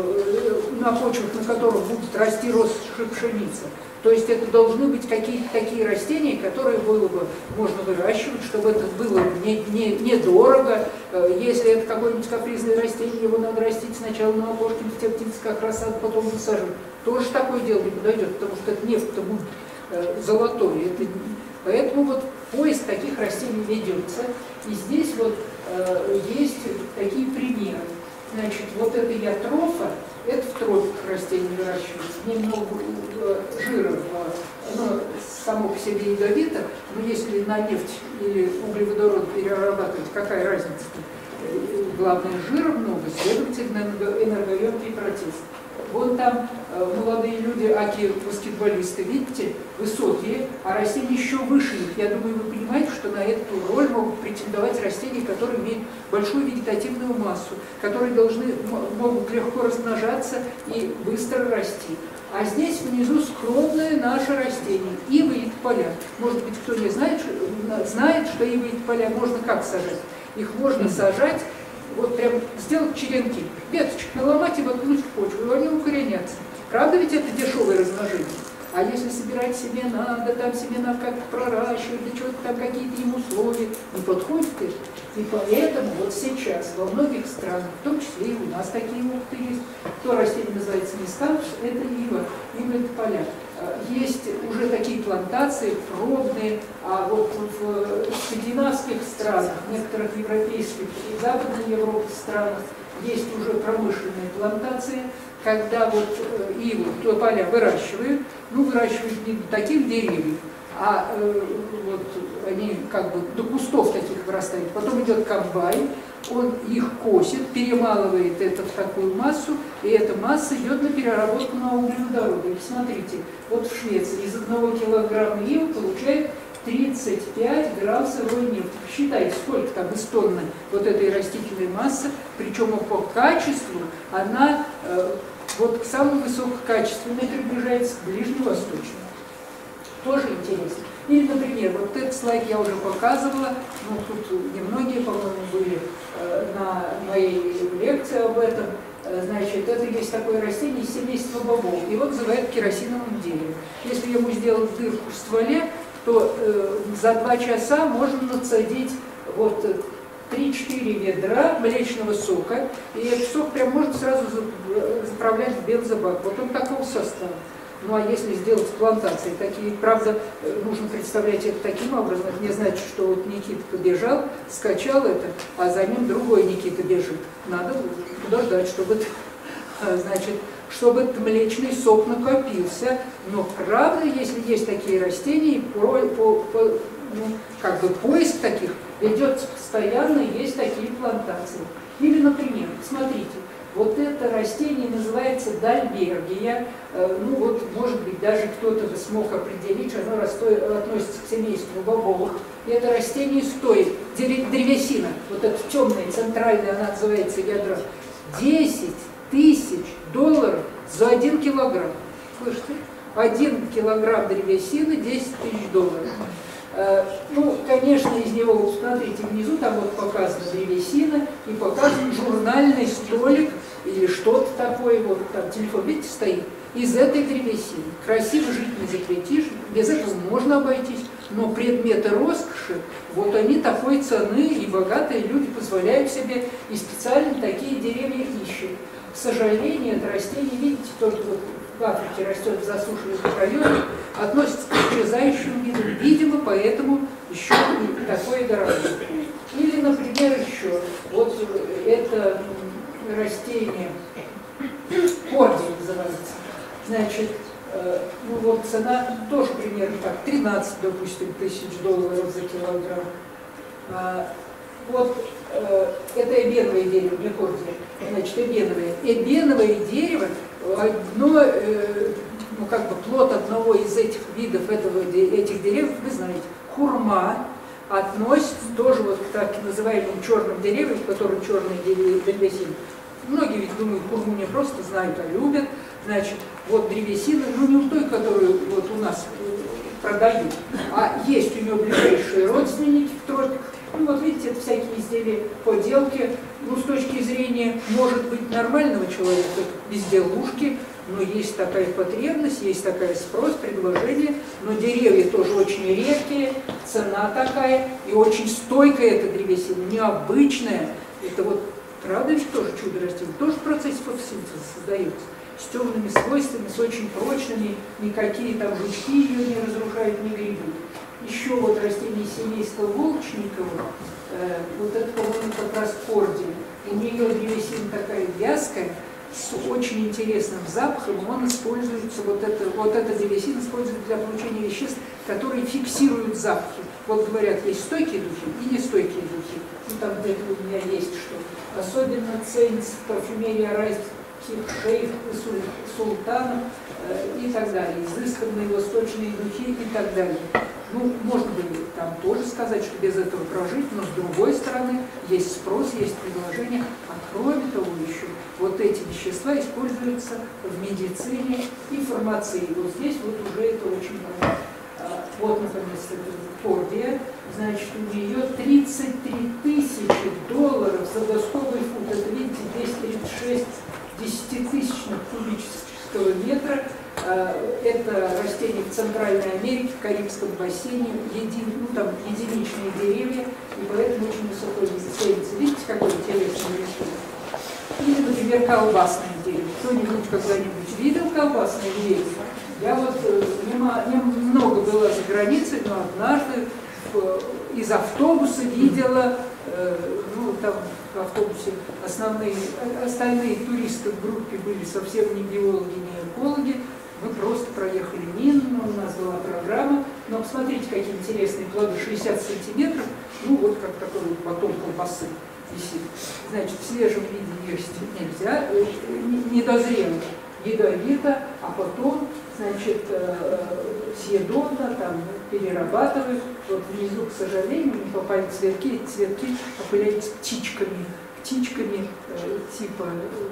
на почвах, на которых будет расти россыпь пшеницы. То есть это должны быть какие-то такие растения, которые было бы можно выращивать, чтобы это было недорого. Если это какое-нибудь капризное растение, его надо растить сначала на опорке, в птицы как рассаду, потом высаживать. Тоже такое дело не подойдет, потому что это нефть-то будет золотой. Поэтому вот поиск таких растений ведется. И здесь вот есть такие примеры. Значит, вот это ятрофа, это в тропиках растений выращивается. В ней много жира, оно само по себе ядовито, но если на нефть или углеводород перерабатывать, какая разница-то? Главное, жира много, следовательно, энергоемкий процесс. Вон там молодые люди, аки-баскетболисты, видите, высокие, а растения еще выше их. Я думаю, вы понимаете, что на эту роль могут претендовать растения, которые имеют большую вегетативную массу, которые могут легко размножаться и быстро расти. А здесь внизу скромное наше растение, ива и тополя. Может быть, кто не знает, что ива и тополя можно как сажать? Их можно сажать, вот прям сделать черенки, веточек наломать и воткнуть в почву, и они укоренятся. Правда ведь это дешевое размножение? А если собирать семена, да там семена как-то проращивать, да что-то там какие-то им условия, не подходит это. И поэтому вот сейчас во многих странах, в том числе и у нас такие опыты есть, то растение называется мисканш, это ива, ива тополя. Есть уже такие плантации пробные, а вот в скандинавских странах, некоторых европейских и Западной Европы странах есть уже промышленные плантации, когда вот иву, тополя выращивают, выращивают не таких деревьев, а вот они как бы до кустов таких вырастают. Потом идет комбайн, он их косит, перемалывает это в такую массу, и эта масса идет на переработку на углеводороды. И посмотрите, вот в Швеции из 1 килограмма ивы получает 35 грамм сырой нефти. Считайте, сколько там из тонны вот этой растительной массы, причем по качеству она вот к самому высококачественной приближается к ближневосточному. Тоже интересно. Или, например, вот этот слайд я уже показывала, тут немногие, по-моему, были на моей лекции об этом. Значит, это есть такое растение из семейства бобов, его называют керосиновым деревом. Если ему сделать дырку в стволе, то за 2 часа можно нацедить вот 3-4 ведра млечного сока, и этот сок прям можно сразу заправлять в бензобак. Вот он такого состава. Ну а если сделать плантации такие, правда, нужно представлять это таким образом, это не значит, что вот Никита побежал, скачал это, а за ним другой Никита бежит. Надо подождать, чтобы этот млечный сок накопился. Но правда, если есть такие растения, поиск таких ведется постоянно, есть такие плантации. Или, например, смотрите, вот это растение называется дальбергия. Может быть, даже кто-то бы смог определить, что оно относится к семейству бобовых. И это растение стоит, древесина, вот эта темная, центральная, она называется ядро, $10 000 за 1 килограмм. Слышите? 1 килограмм древесины, $10 000. Конечно, из него, вот смотрите, внизу там вот показана древесина и показан журнальный столик или что-то такое, вот там телефон, видите, стоит, из этой древесины. Красиво жить не запретишь, без этого можно обойтись, но предметы роскоши, вот они такой цены, и богатые люди позволяют себе, и специально такие деревья ищут. К сожалению, это растение, видите, только вот в Африке растет в засушливых районах, относится к исчезающим видам, видимо, поэтому еще не такое дорогое. Или, например, еще, вот это растение, корди называется, значит, цена тоже примерно так, 13, допустим, $1000 за килограмм. Это эбеновое дерево, не кордия, значит, эбеновое. Эбеновое дерево, плод одного из этих видов этих деревьев, вы знаете, хурма, относится тоже вот к так называемым черным деревьям, в которых черные древесины. многие ведь думают, хурму не просто знают, а любят. Значит, вот древесина, ну не у той, которую вот у нас продают, а есть у нее ближайшие родственники в тропиках. Ну вот видите, это всякие изделия, поделки. Ну, с точки зрения, может быть, нормального человека, безделушки, но есть такая потребность, есть такая спрос, предложение, но деревья тоже очень редкие, цена такая, и очень стойкая эта древесина, необычная. Это вот, правда ведь тоже чудо растение, тоже в процессе фотосинтеза создается, с темными свойствами, с очень прочными, никакие там жучки ее не разрушают, не гребут. Еще вот растение семейства Волчникова, вот это, по-моему, как раз кордия. У нее древесина такая вязкая, с очень интересным запахом, он используется, вот эта древесина используется для получения веществ, которые фиксируют запахи. Вот говорят, есть стойкие духи и нестойкие духи. Ну, там где-то у меня есть что. Особенно ценится парфюмерия арабских шейхов и султанов и так далее. Изысканные восточные духи и так далее. Ну, можно бы там тоже сказать, что без этого прожить, но с другой стороны есть спрос, есть предложение. А кроме того еще, вот эти вещества используются в медицине и фармации. Вот здесь вот уже это очень важно. Вот, наконец, кордия. Значит, у нее 33 тысячи долларов за досковый фут. Это, видите, 236 десятитысячных кубического метра. Это растение в Центральной Америке, в Карибском бассейне, единичные деревья, и поэтому очень высоко ценится. Видите, какое интересное растение? Или, например, колбасное дерево. Кто-нибудь когда-нибудь видел колбасное дерево? Я вот немного была за границей, но однажды из автобуса видела, ну там в автобусе остальные туристы в группе были совсем не биологи, не экологи. Мы просто проехали мимо, у нас была программа, но посмотрите, какие интересные плоды, 60 сантиметров, ну вот как такой вот батон колбасы висит. Значит, в свежем виде есть нельзя, недозрело, ядовито, а потом, значит, съедобно, там, перерабатывают. Вот внизу, к сожалению, не попали цветки, эти цветки опыляются птичками типа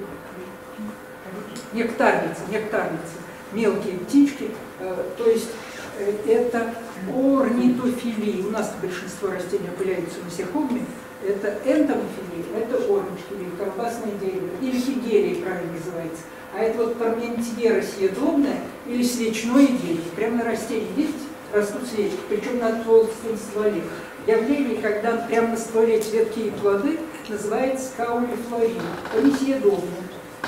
нектарницы. Мелкие птички, то есть это орнитофилия. У нас большинство растений опыляются насекомыми. Это энтомофилия, это орнитофилия, колбасное дерево, или фигерия правильно называется. А это вот парментьера съедобная или свечное дерево. Прямо на растении, видите, растут свечки, причем на толстом стволе. Явление, когда прямо на стволе цветки и плоды, называется каулифлория. Они съедобные.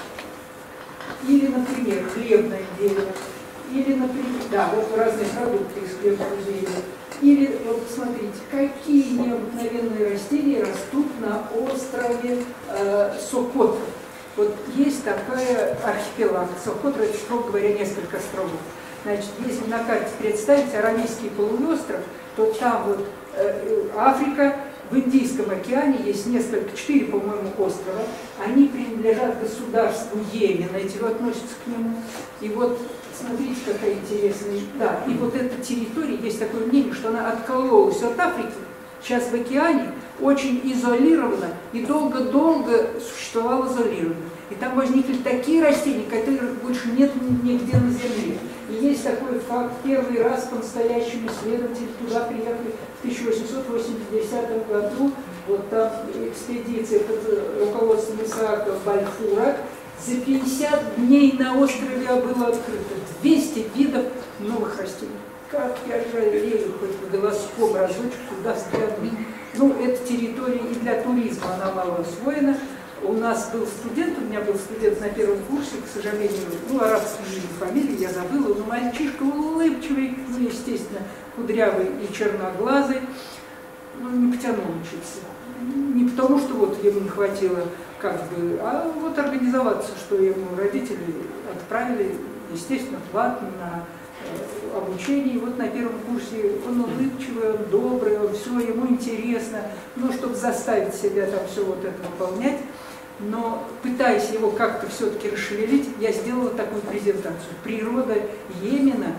Или, например, хлебное дерево, или, например, да, вот разные продукты из хлебного дерева. Или, вот смотрите, какие необыкновенные растения растут на острове Сокотра. Вот есть такая архипелаг. Сокотра, это, строго говоря, несколько островов. Значит, если на карте представить Аравийский полуостров, то там вот Африка. В Индийском океане есть 4, по-моему, острова. Они принадлежат государству Йемен, эти относятся к нему. И вот, смотрите, какая интересная. Да, и вот эта территория, есть такое мнение, что она откололась от Африки, сейчас в океане, очень изолирована и долго-долго существовала изолированно. И там возникли такие растения, которых больше нет нигде на Земле. И есть такой факт, первый раз по-настоящему исследователи туда приехали в 1880 году. Вот там экспедиция под руководством Исаака Бальфура. За 50 дней на острове было открыто 200 видов новых растений. Как я жалею, хоть волоском разочек туда взглянуть. Ну, эта территория и для туризма, она мало освоена. У нас был студент, у меня был студент на первом курсе, к сожалению, ну, арабские фамилии я забыла, но мальчишка улыбчивый, ну, естественно, кудрявый и черноглазый, ну, не потянул учиться. Не потому, что вот ему не хватило, как бы, а вот организоваться, что ему родители отправили, естественно, платно на обучение. И вот на первом курсе он улыбчивый, он добрый, он все, ему интересно, но чтобы заставить себя там все вот это выполнять, но пытаясь его как-то все-таки расшевелить, я сделала такую презентацию. Природа Йемена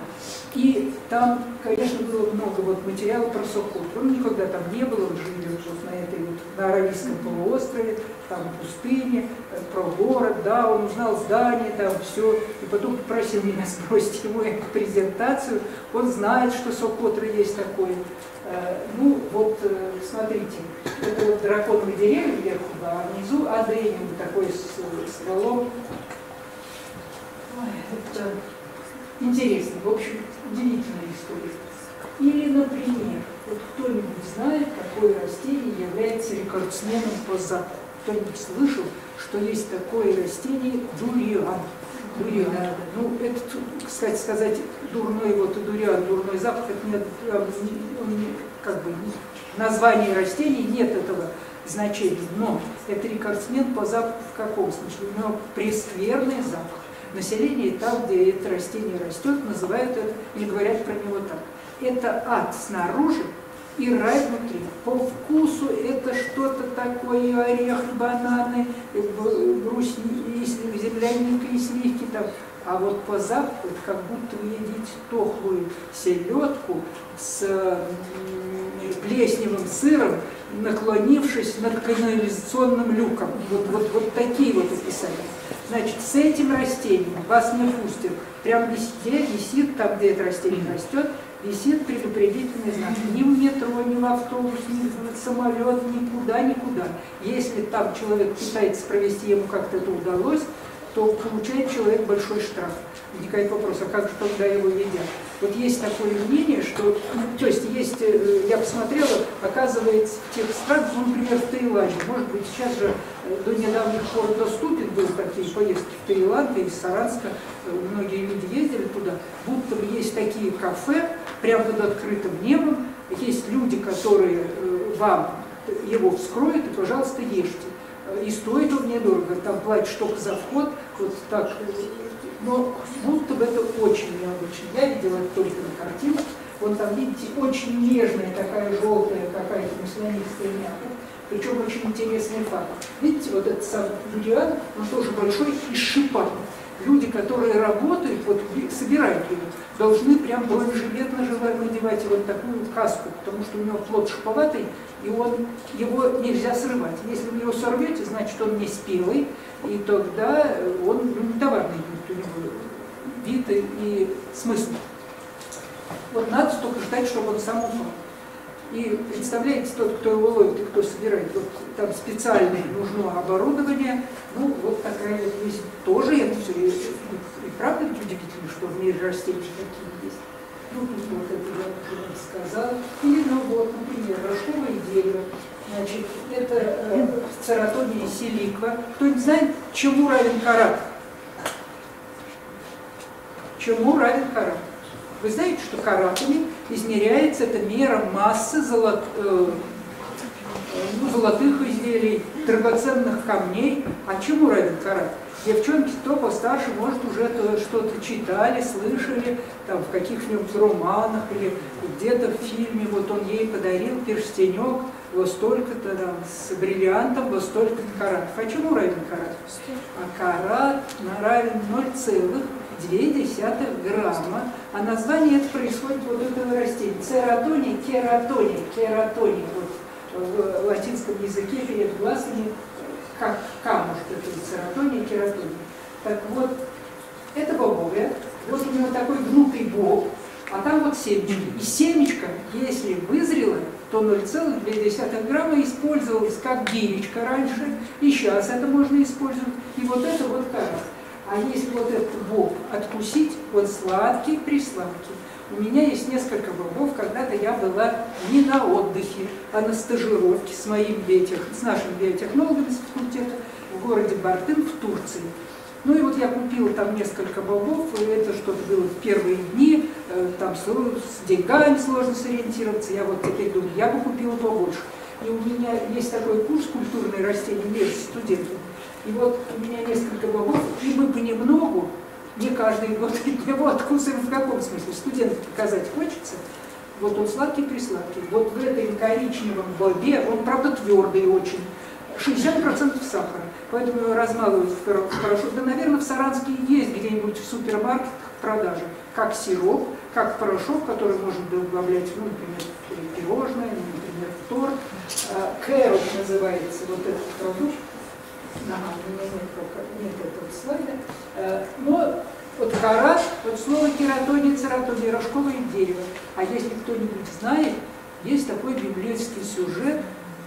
И там, конечно, было много вот материала про Сокотр. Он никогда там не был, он жил вот на этой вот, на Аравийском полуострове, там в пустыне, про город, да, он узнал здание, там все, и потом попросил меня сбросить ему эту презентацию. Он знает, что Сокотр есть такое. Ну, вот, смотрите, это вот драконовые деревья вверху, а внизу адениум такой с стволом. Это интересно, в общем, удивительная история. Или, например, вот кто-нибудь знает, какое растение является рекордсменом по запаху? Кто-нибудь слышал, что есть такое растение дуриан? Дуриан. Ну, это, кстати сказать, дурной вот и дуриан, дурной запах, это не, как бы, название растений, нет этого значения. Но это рекордсмен по запаху в каком смысле? У него прескверный запах. Население там, где это растение растет, называют это, или говорят про него так. Это ад снаружи и рай внутри. По вкусу это что-то такое, орех, бананы, земляника и сливки там. А вот по запаху, это как будто вы едите тухлую селедку с плесневым сыром, наклонившись над канализационным люком. Вот такие вот описания. Значит, с этим растением вас не пустят. Прям везде висит, там, где это растение растет, висит предупредительный знак. Ни в метро, ни в автобус, ни в самолет, никуда. Если там человек пытается провести, ему как-то это удалось, то получает человек большой штраф. Возникает вопрос, а как же тогда его едят? Вот есть такое мнение, что, то есть есть, я посмотрела, оказывается, в тех странах, ну, например, в Таиланде, может быть, сейчас же до недавних пор доступен был такие поездки в Таиланд, и из Саранска многие люди ездили туда, будто бы есть такие кафе, прямо под открытым небом, есть люди, которые вам его вскроют, и, пожалуйста, ешьте. И стоит он недорого, там платишь только за вход, вот так, но будто бы это очень необычно. Я видела это только на картинах, вон там, видите, очень нежная такая желтая какая-то маслянистая мята, причем очень интересный факт. Видите, вот этот сам дуриан, он тоже большой и с шипами. Люди, которые работают, вот собирают его, должны прям бронежилет надевать, вот такую каску, потому что у него плод шиповатый, и его нельзя срывать. Если вы его сорвете, значит он не спелый, и тогда он товарный будет у него вид и смысл. Вот надо только ждать, чтобы он сам упал. И представляете, тот, кто его ловит и кто собирает, вот там специальное нужно оборудование, ну вот такая вот есть. Тоже это все, и правда удивительно, что в мире растений такие есть. Ну тут вот это я уже сказала. Или, ну вот, например, рожковое дерево. Значит, это цератония силиква. Кто-нибудь знает, чему равен карат? Чему равен карат? Вы знаете, что каратами измеряется эта мера массы золотых изделий, драгоценных камней. А чему равен карат? Девчонки, кто постарше, может, уже что-то читали, слышали, там, в каких-нибудь романах или где-то в фильме. Вот он ей подарил перстенек, вот столько-то там, с бриллиантом, вот столько-то каратов. А чему равен карат? А карат равен 0,2 грамма, а название это происходит вот этого растения. Цератония, кератония, вот в латинском языке перед глазами как камушек, это цератония, кератония. Так вот, это бобовая, вот у него такой гнутый боб, а там вот семечко. И семечко, если вызрело, то 0,2 грамма использовалось как гиречка раньше, и сейчас это можно использовать, и вот это вот карат. А если вот этот боб откусить, он сладкий-присладкий. У меня есть несколько бобов, когда-то я была не на отдыхе, а на стажировке с нашим биотехнологом из факультета в городе Бартын в Турции. Ну и вот я купила там несколько бобов, это что-то было в первые дни, там с деньгами сложно сориентироваться, я вот теперь думаю, я бы купила побольше. И у меня есть такой курс «Культурные растения» между студентами. И вот у меня несколько бобов, и мы понемногу, не каждый год, его откусываем в каком смысле. Студентам показать хочется, вот он сладкий-присладкий. Вот в этом коричневом бобе, он, правда, твердый очень, 60% сахара, поэтому его размалывают в порошок. Да, наверное, в Саранске есть где-нибудь в супермаркетах, продаже, как сироп, как порошок, который можно добавлять, ну, например, в пирожное, например, в торт. Кэрот называется вот этот продукт. Ага, у меня нет этого слайда. Но вот карат, вот слово кератония, цератония, рожковое дерево. А если кто-нибудь знает, есть такой библейский сюжет,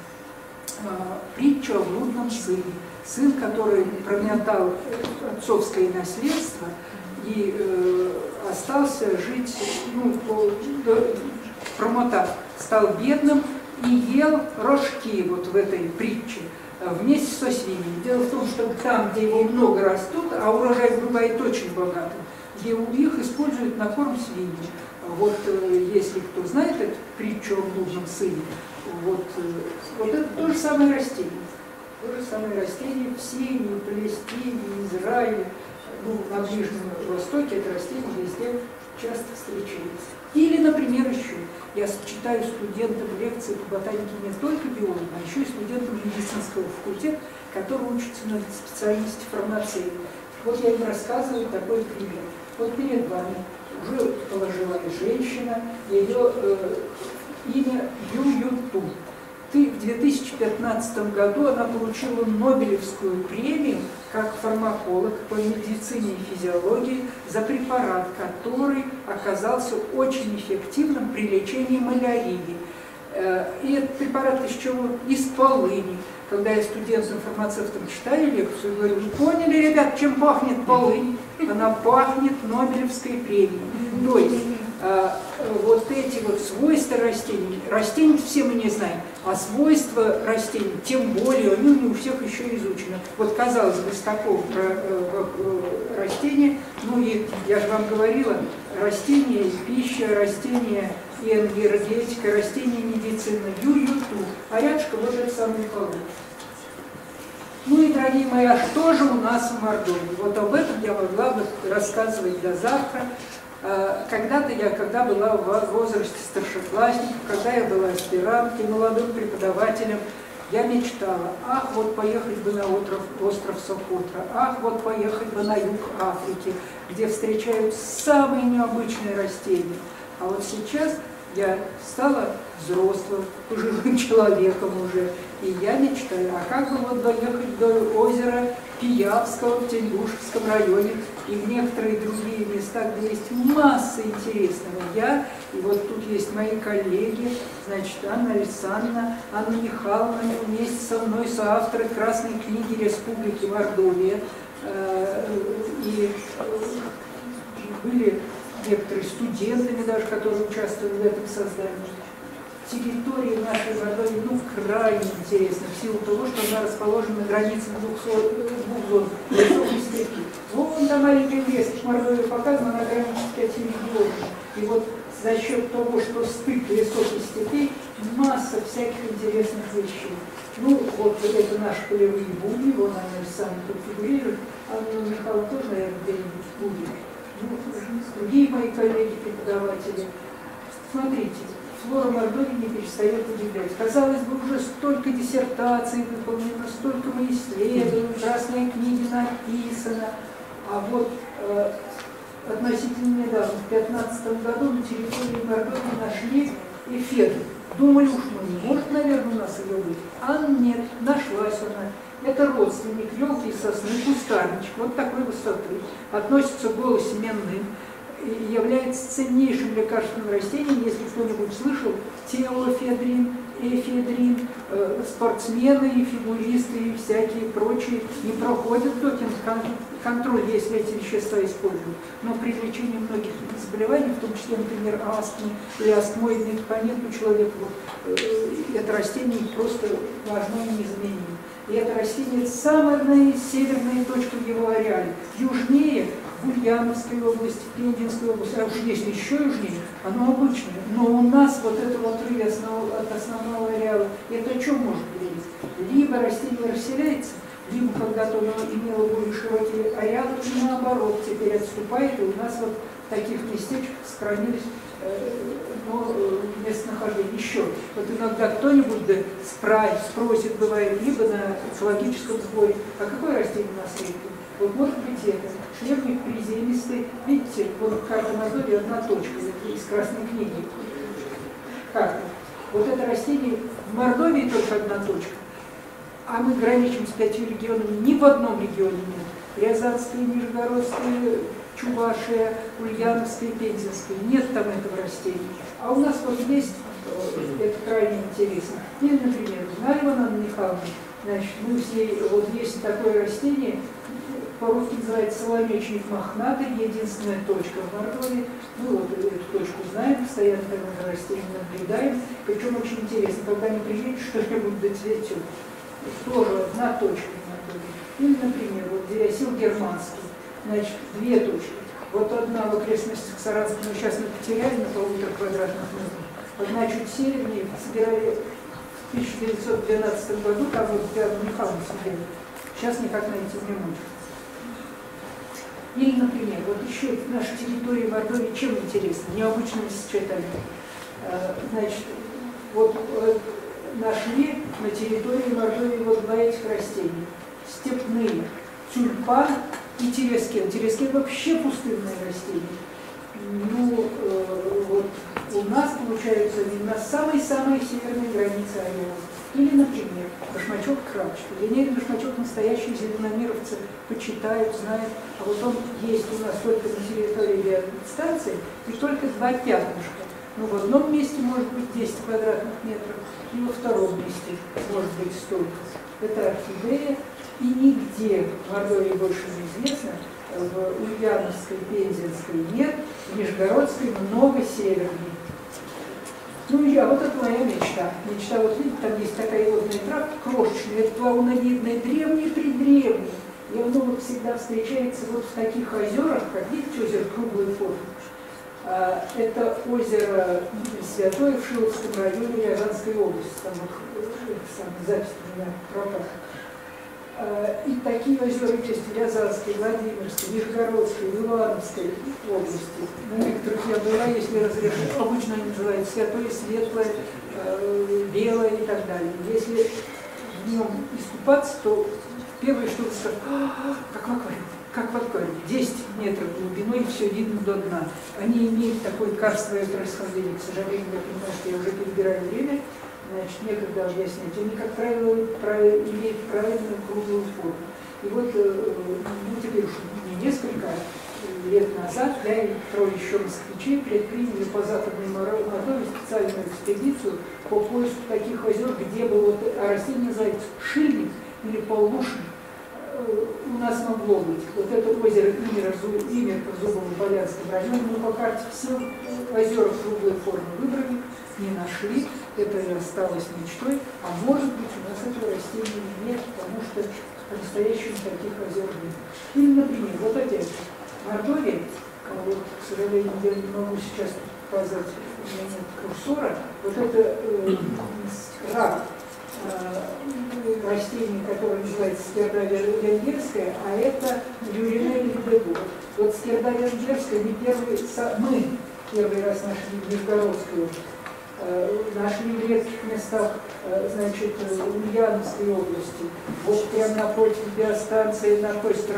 притчу о блудном сыне. Сын, который промотал отцовское наследство и остался жить, ну, промотав, стал бедным и ел рожки вот в этой притче вместе со свиньями. Дело в том, что там, где его много растут, а урожай бывает очень богатым, где их используют на корм свиньям. Вот если кто знает эту притчу о блудном сыне, вот это то же самое растение. То же самое растение в Сирии, Палестине, Израиле, ну, на Ближнем Востоке это растение везде часто встречается. Или, например, еще, я читаю студентам лекции по ботанике не только биологам, а еще и студентам медицинского факультета, которые учатся на специальности фармацевтики. Вот я им рассказываю такой пример. Вот перед вами уже пожилая женщина, ее имя Ю Юту. В 2015 году она получила Нобелевскую премию как фармаколог по медицине и физиологии за препарат, который оказался очень эффективным при лечении малярии. И этот препарат из чего? Из полыни. Когда я студентам-фармацевтам читаю лекцию, говорю: вы поняли, ребят, чем пахнет полынь? Она пахнет Нобелевской премией. То есть вот эти вот свойства растений все мы не знаем, а свойства растений, тем более, они не у всех еще изучены. Вот, казалось бы, с такого растения, ну и я же вам говорила, растения и пища, растения и энергетика, растения и медицина, Ю-Юту, а рядышком вот это самое полы. Ну и, дорогие мои, а что же у нас в Мордовии? Вот об этом я могла бы рассказывать до завтра. Когда-то я, когда была в возрасте старшеклассников, когда я была аспиранткой, молодым преподавателем, я мечтала: ах, вот поехать бы на остров Сокотра, ах, вот поехать бы на юг Африки, где встречают самые необычные растения. А вот сейчас я стала взрослым, пожилым человеком уже, и я мечтаю, а как бы вот доехать до озера Пиявского в Тельбушевском районе и в некоторые другие места, где есть масса интересного. И вот тут есть мои коллеги, значит, Анна Александровна, Анна Михайловна, они вместе со мной соавторы Красной книги Республики Мордовия, и были некоторые студентами даже, которые участвовали в этом создании. Территория нашей Мордовии, ну, крайне интересна, в силу того, что она расположена на границе двух зон, высокой степи. Вон там маленький лес, Мордовия показана, на границе 5 регионов. И вот за счет того, что стык высокой степей, масса всяких интересных вещей. Ну, вот это наши полевые будни, вон они сами тут фигурируют, Анна Михайловна тоже, наверное, где-нибудь будет. Ну, другие мои коллеги-преподаватели. Смотрите, флора Мордовии не перестает удивлять. Казалось бы, уже столько диссертаций выполнено, столько мы исследуем, красные книги написано. А вот относительно недавно, в 2015 году, на территории Мордовии нашли эфедру. Думали, уж не может, наверное, у нас ее быть. А нет, нашлась она. Это родственник елки и сосны, кустарничек, вот такой высоты. Относится к голосеменным и является ценнейшим лекарственным растением, если кто-нибудь слышал, теофедрин, эфедрин, спортсмены и фигуристы и всякие прочие не проходят допинг-контроль, если эти вещества используют. Но при лечении многих заболеваний, в том числе, например, астмы или астмоидный тонит у человека, вот, это растение просто важно и неизменимо. И это растение самая северная точка в его ареале. Южнее в Ульяновской области, в Пензенской области, а уж если еще южнее, оно обычное. Но у нас вот это в отрыве от основного ареала, это что может быть? Либо растение расселяется, либо когда-то оно имело более широкие ареалы, и наоборот, теперь отступает, и у нас вот в таких местечках сохранились местонахождение. Еще, вот иногда кто-нибудь спросит, бывает, либо на экологическом сборе, а какое растение у нас редкое? Вот может быть это. Шлемник приземный листы. Видите, вот карта Мордовии одна точка из Красной книги. Карта. Вот это растение в Мордовии только одна точка. А мы граничим с 5 регионами, ни в одном регионе нет. Рязанская, Нижегородская, Чувашия, Ульяновская, Пензенская. Нет там этого растения. А у нас вот есть, это крайне интересно. Или, например, знали вы, Анна Михайловна, значит, мы все, вот есть такое растение, по-русски называется соломечник мохнатый, единственная точка в Мордовии. Мы вот эту точку знаем, постоянно там это растение наблюдаем. Причем очень интересно, когда они приедут, что-нибудь доцветет. Тоже одна точка в Мордовии. Или, например, вот Диосил германский, значит, две точки. Вот одна в окрестностях Саранска, но сейчас мы потеряли на 1,5 квадратных метров. Одна чуть севернее, собирали в 1912 году, там вот Анна Михайловна сидела. Сейчас никак найти не можем. Или, например, вот еще наша территория Мордовии чем интересна? Необычным сочетанием. Значит, вот нашли на территории Мордовии вот два этих растения. Степные, тюльпан и терескен. Терескен вообще пустынное растение. Ну, вот у нас, получается, на самой-самой северной границе ареала. Или, например, башмачок крапчатый. Линейный башмачок настоящий, зеленомировцы почитают, знают. А вот он есть у нас только на территории станции и только два пятнышка. Ну, в одном месте может быть 10 квадратных метров, и во втором месте может быть столько. Это орхидея, и нигде в Мордовии больше неизвестно, в Ульяновской, Пензенской нет, в Нижегородской много севернее. Ну и вот это моя мечта. Мечта, вот видите, там есть такая водная травка, крошечная, это плавновидная, древний-предревний. И оно вот всегда встречается вот в таких озерах, как видите, озеро круглой формы. Это озеро Святое в Шиловском районе Рязанской области. Там вот запись у меня пропала. И такие озера есть в Рязанской, Владимирской, Нижегородской, Ивановской области. На некоторых я была, если разрешить, обычно они называют святое, светлое, белое и так далее. Если в нем искупаться, то первое, что вы скажете, как в аквариуме, 10 метров глубиной, и все видно до дна. Они имеют такое карстовое происхождение, к сожалению, я понимаю, что я уже перебираю время. Значит, некогда объяснять. Они, как правило, имеют правильную круглую форму. И вот, ну, теперь уж не несколько лет назад я и трое еще москвичей предприняли по Западной Мордовии специальную экспедицию по поиску таких озер, где бы вот растение называется шильник или полушник. У нас могло быть. Вот это озеро имя по Зубово-Полянском районе, мы по карте все озера круглой формы выбрали, не нашли, это и осталось мечтой, а может быть у нас этого растения нет, потому что по-настоящему таких озер нет. Или, например, вот эти Мордовии, вот, к сожалению, я не могу сейчас показать, у меня нет курсора, вот это рак, растение, которое называется скирда венгерская, а это Юринель лидебор. Вот скирда венгерская мы первый раз нашли в Нижегородской области. Нашли в редких местах, значит, в Ульяновской области, вот прямо напротив биостанции, на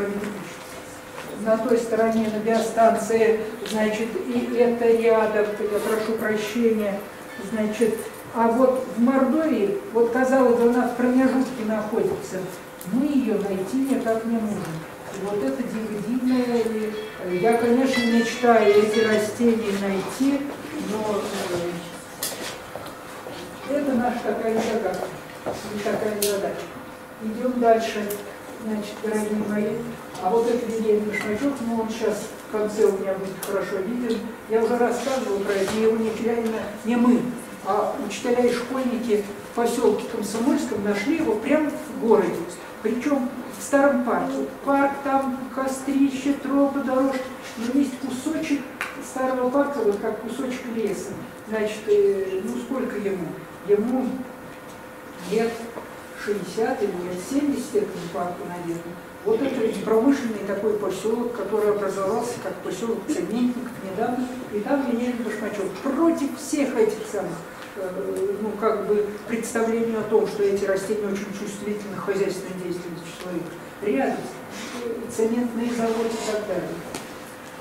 той стороне на биостанции, значит, и это рядом, я прошу прощения, значит, а вот в Мордовии, вот казалось бы, она в промежутке находится, мы ее найти никак не можем. И вот это дивное, я, конечно, мечтаю эти растения найти, но это наша такая загадка, и такая задача. Идем дальше, значит, дорогие мои. А вот этот линейный башмачок, ну он сейчас в конце у меня будет хорошо виден. Я уже рассказывал про это, его не мы, а учителя и школьники в поселке Комсомольском нашли его прямо в городе. Причем в старом парке. Парк, там кострище, тропы, дорожки. Но есть кусочек старого парка, вот как кусочек леса. Значит, ну сколько ему? Ему лет 60 или лет 70 этому парку, наверное. Вот это промышленный такой поселок, который образовался как поселок цементников недавно, и там линейный башмачок. Против всех этих самых, ну, как бы, представлений о том, что эти растения очень чувствительны к хозяйственной деятельности человека. Рядом цементные заводы и так далее.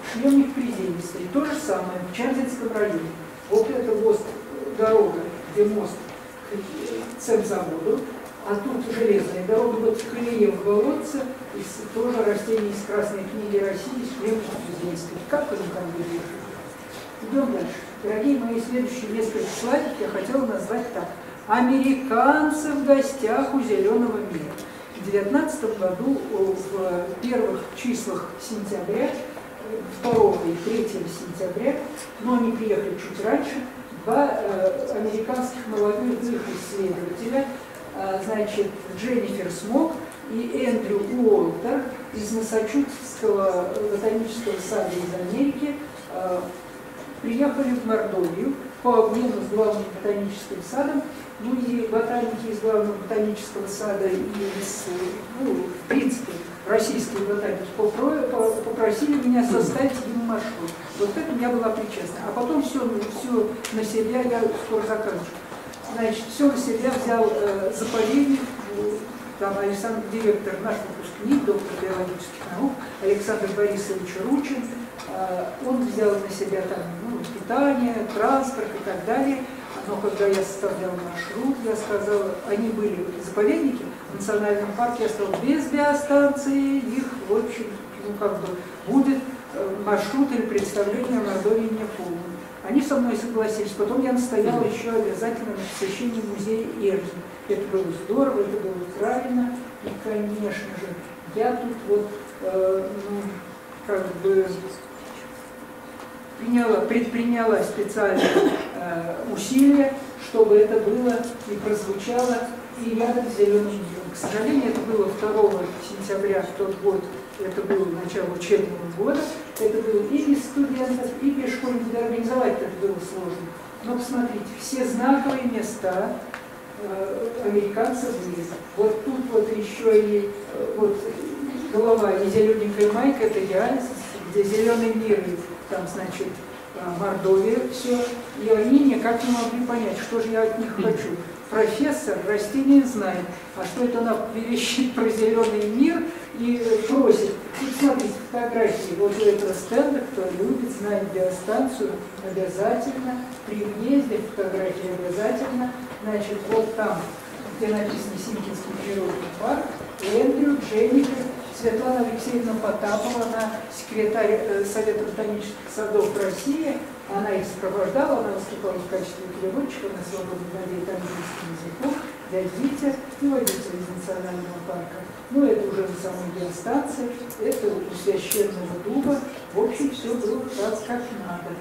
шлемник приземистый. То же самое в Чарзинском районе. Вот это мост, дорога, где мост к цемзаводу, а тут железная дорога, вот в колее в колодце, тоже растение из Красной книги России, шлемник приземистый. Как они там выдерживают? Идем дальше. Дорогие мои, следующие несколько слайдов я хотела назвать так. Американцы в гостях у зеленого мира. В 2019 году в первых числах сентября, 2 и 3 сентября, но они приехали чуть раньше, два американских молодых исследователя, значит, Дженнифер Смок и Эндрю Уолтер из Массачусетского ботанического сада из Америки, приехали в Мордовию по обмену с главным ботаническим садом. Ну и ботаники из главного ботанического сада и из, в принципе, российские ботаники попросили меня составить им маршрут. Вот к этому я была причастна. А потом все на себя, я скоро заканчиваю. Значит, все на себя взял заповедник, там Александр, директор, наш выпускник, доктор биологических наук, Александр Борисович Ручин. Он взял на себя там питание, транспорт и так далее. Но когда я составляла маршрут, я сказала, они были заповедники, в национальном парке, я сказала, без биостанции их, в общем, будет маршрут или представление о Мордовии неполным. Они со мной согласились. Потом я настояла еще обязательно на посещении музея Эрзни. Это было здорово, это было правильно. И, конечно же, я тут вот, предприняла специальные усилия, чтобы это было и прозвучало и рядом с зеленым миром. К сожалению, это было 2 сентября в тот год, это было начало учебного года, это было и без студентов, и без школьников, да, организовать это было сложно. Но посмотрите, все знаковые места американцев были. Вот тут вот еще и вот голова и зелененькая майка, это я, где зеленый мир, там, значит, Мордовия, все. И они никак не могли понять, что же я от них хочу. Профессор растения знает, а что это она верещит про зеленый мир и просит. И смотрите, фотографии вот у этого стенда, кто любит, знает биостанцию, обязательно. При въезде фотографии обязательно. Значит, вот там, где написано Синькинский природный парк, Эндрю, Дженнифер, Светлана Алексеевна Потапова, она секретарь Совета ботанических садов России, она их сопровождала, она выступала в качестве переводчика, она свободно владеет английским языком, дядя и водитель из национального парка. Ну, это уже на самой биостанции, это у священного дуба, в общем, все было так, как надо.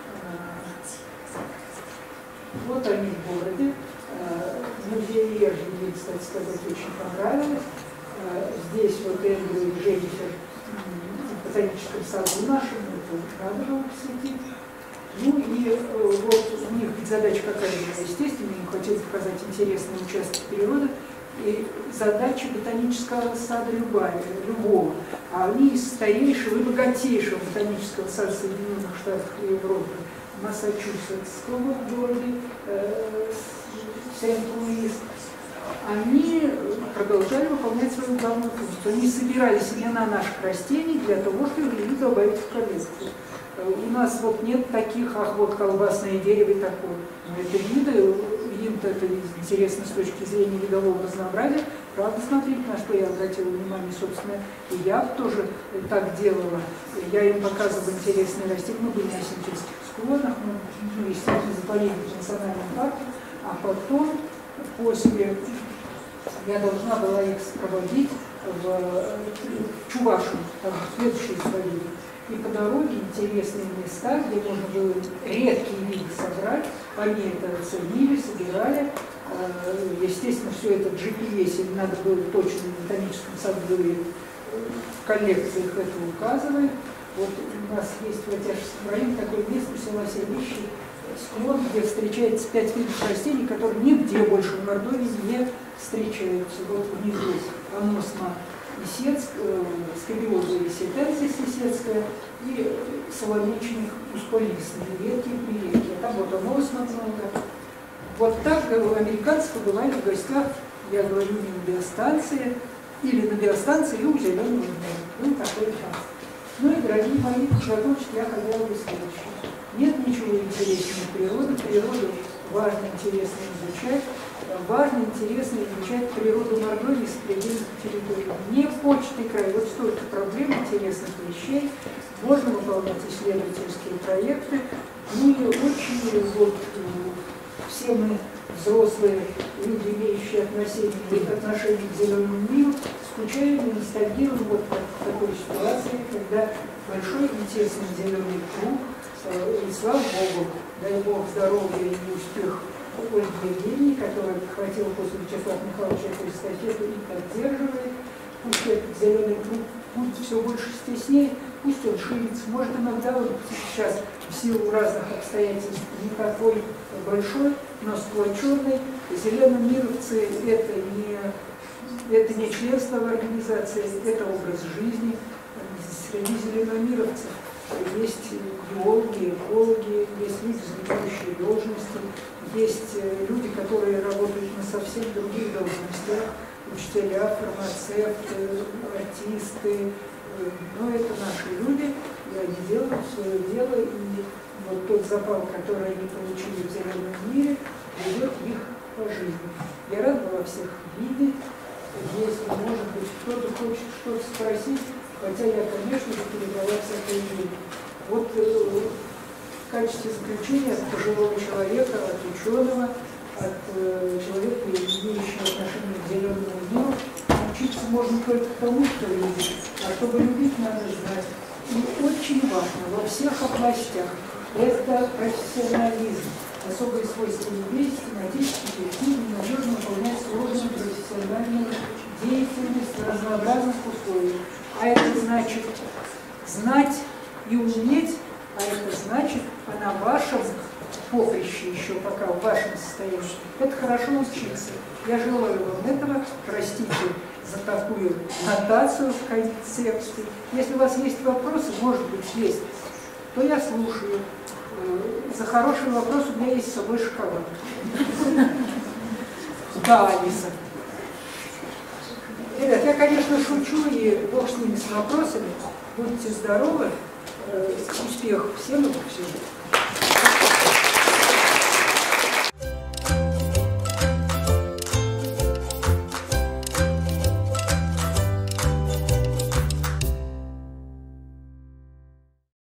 Вот они в городе. Музей Эрзни мне, кстати сказать, очень понравилось. Здесь вот Эндрю и Дженнифер в ботаническом саду нашем, это надо было посетить. Ну и вот у них задача какая была, естественно, им хотели показать интересные участки природы. И задача ботанического сада любого. А они из старейшего и богатейшего ботанического сада Соединенных Штатов и Европы, Массачусетского в городе Сент-Луис, они продолжали выполнять свою главную функцию. Они собирали семена наших растений для того, чтобы их добавить в коллекцию. У нас вот нет таких, ах, вот колбасное дерево и такое. Но это виды, им-то это интересно с точки зрения видового разнообразия. Правда, смотрите, на что я обратила внимание, собственно, и я тоже так делала. Я им показывала интересные растения. Мы были на Синькинских склонах, ну, естественно, заповедник в национальном парке, а потом, после, я должна была их проводить в Чувашу, там следующий заповедник. И по дороге интересные места, где можно было редкие виды собрать, они это ценили, собирали. Естественно, все это в GPS, или надо было точно в ботаническом саду, в коллекциях это указывает. Вот у нас есть в Ватяжском районе такое место, села Селищи, склон, где встречается 5 видов растений, которые нигде больше в Мордовии не встречаются. Вот внизу аносма исецкая, скабиоза исетенсис исецкая и соломечник узколистный, редкие приречья. Там вот аносма много. Вот так американцы побывали в гостях, я говорю, не на биостанции, или на биостанции, и у зеленого мира. Ну, такой шанс. Ну и, дорогие моей подготовке я хотела бы следующее. Нет ничего интереснее природы. Природу важно, интересно изучать. Важно, интересно изучать природу Мордовии с предельных территорий. Не почты край. Вот столько проблем, интересных вещей. Можно выполнять исследовательские проекты. Ну и очень вот все мы взрослые люди, имеющие отношение к зеленому миру, скучаем и ностальгируем вот в такой ситуации, когда большой интересный зеленый круг, и слава Богу, дай Бог здоровья и успех Ольге Евгении, которая хватила после Вячеслава Михайловича эту эстафету и поддерживает. Пусть этот зеленый круг будет все больше стеснее, пусть он ширится. Может, иногда вот сейчас в силу разных обстоятельств не такой большой, но сплоченный. Зеленомировцы это не членство в организации, это образ жизни. Среди зеленомировцев есть геологи, экологи, есть люди, занимающие должности, есть люди, которые работают на совсем других должностях, учителя, фармацевты, артисты. Но это наши люди, и они делают свое дело, и вот тот запал, который они получили в зеленом мире, ведет их по жизни. Я рад была всех видеть. Если, может быть, кто-то хочет что-то спросить, хотя я, конечно же, передала всякое мнение. Вот в качестве заключения от пожилого человека, от ученого, от человека, имеющего отношение к зеленому миру, учиться можно только тому, кто любит. А чтобы любить, надо знать. И очень важно во всех областях это профессионализм. Особые свойства людей, систематически, эффективно, надежно выполнять сложную профессиональную деятельность в разнообразных условиях. А это значит знать и уметь, а это значит, а на вашем поприще еще пока, в вашем состоянии, это хорошо учиться. Я желаю вам этого, простите за такую нотацию в концепции. Если у вас есть вопросы, может быть, есть, то я слушаю. За хороший вопрос у меня есть с собой шоколад. Да, Алиса. Ребят, я, конечно, шучу, и бог с ними, с вопросами. Будьте здоровы, успехов всем и всем.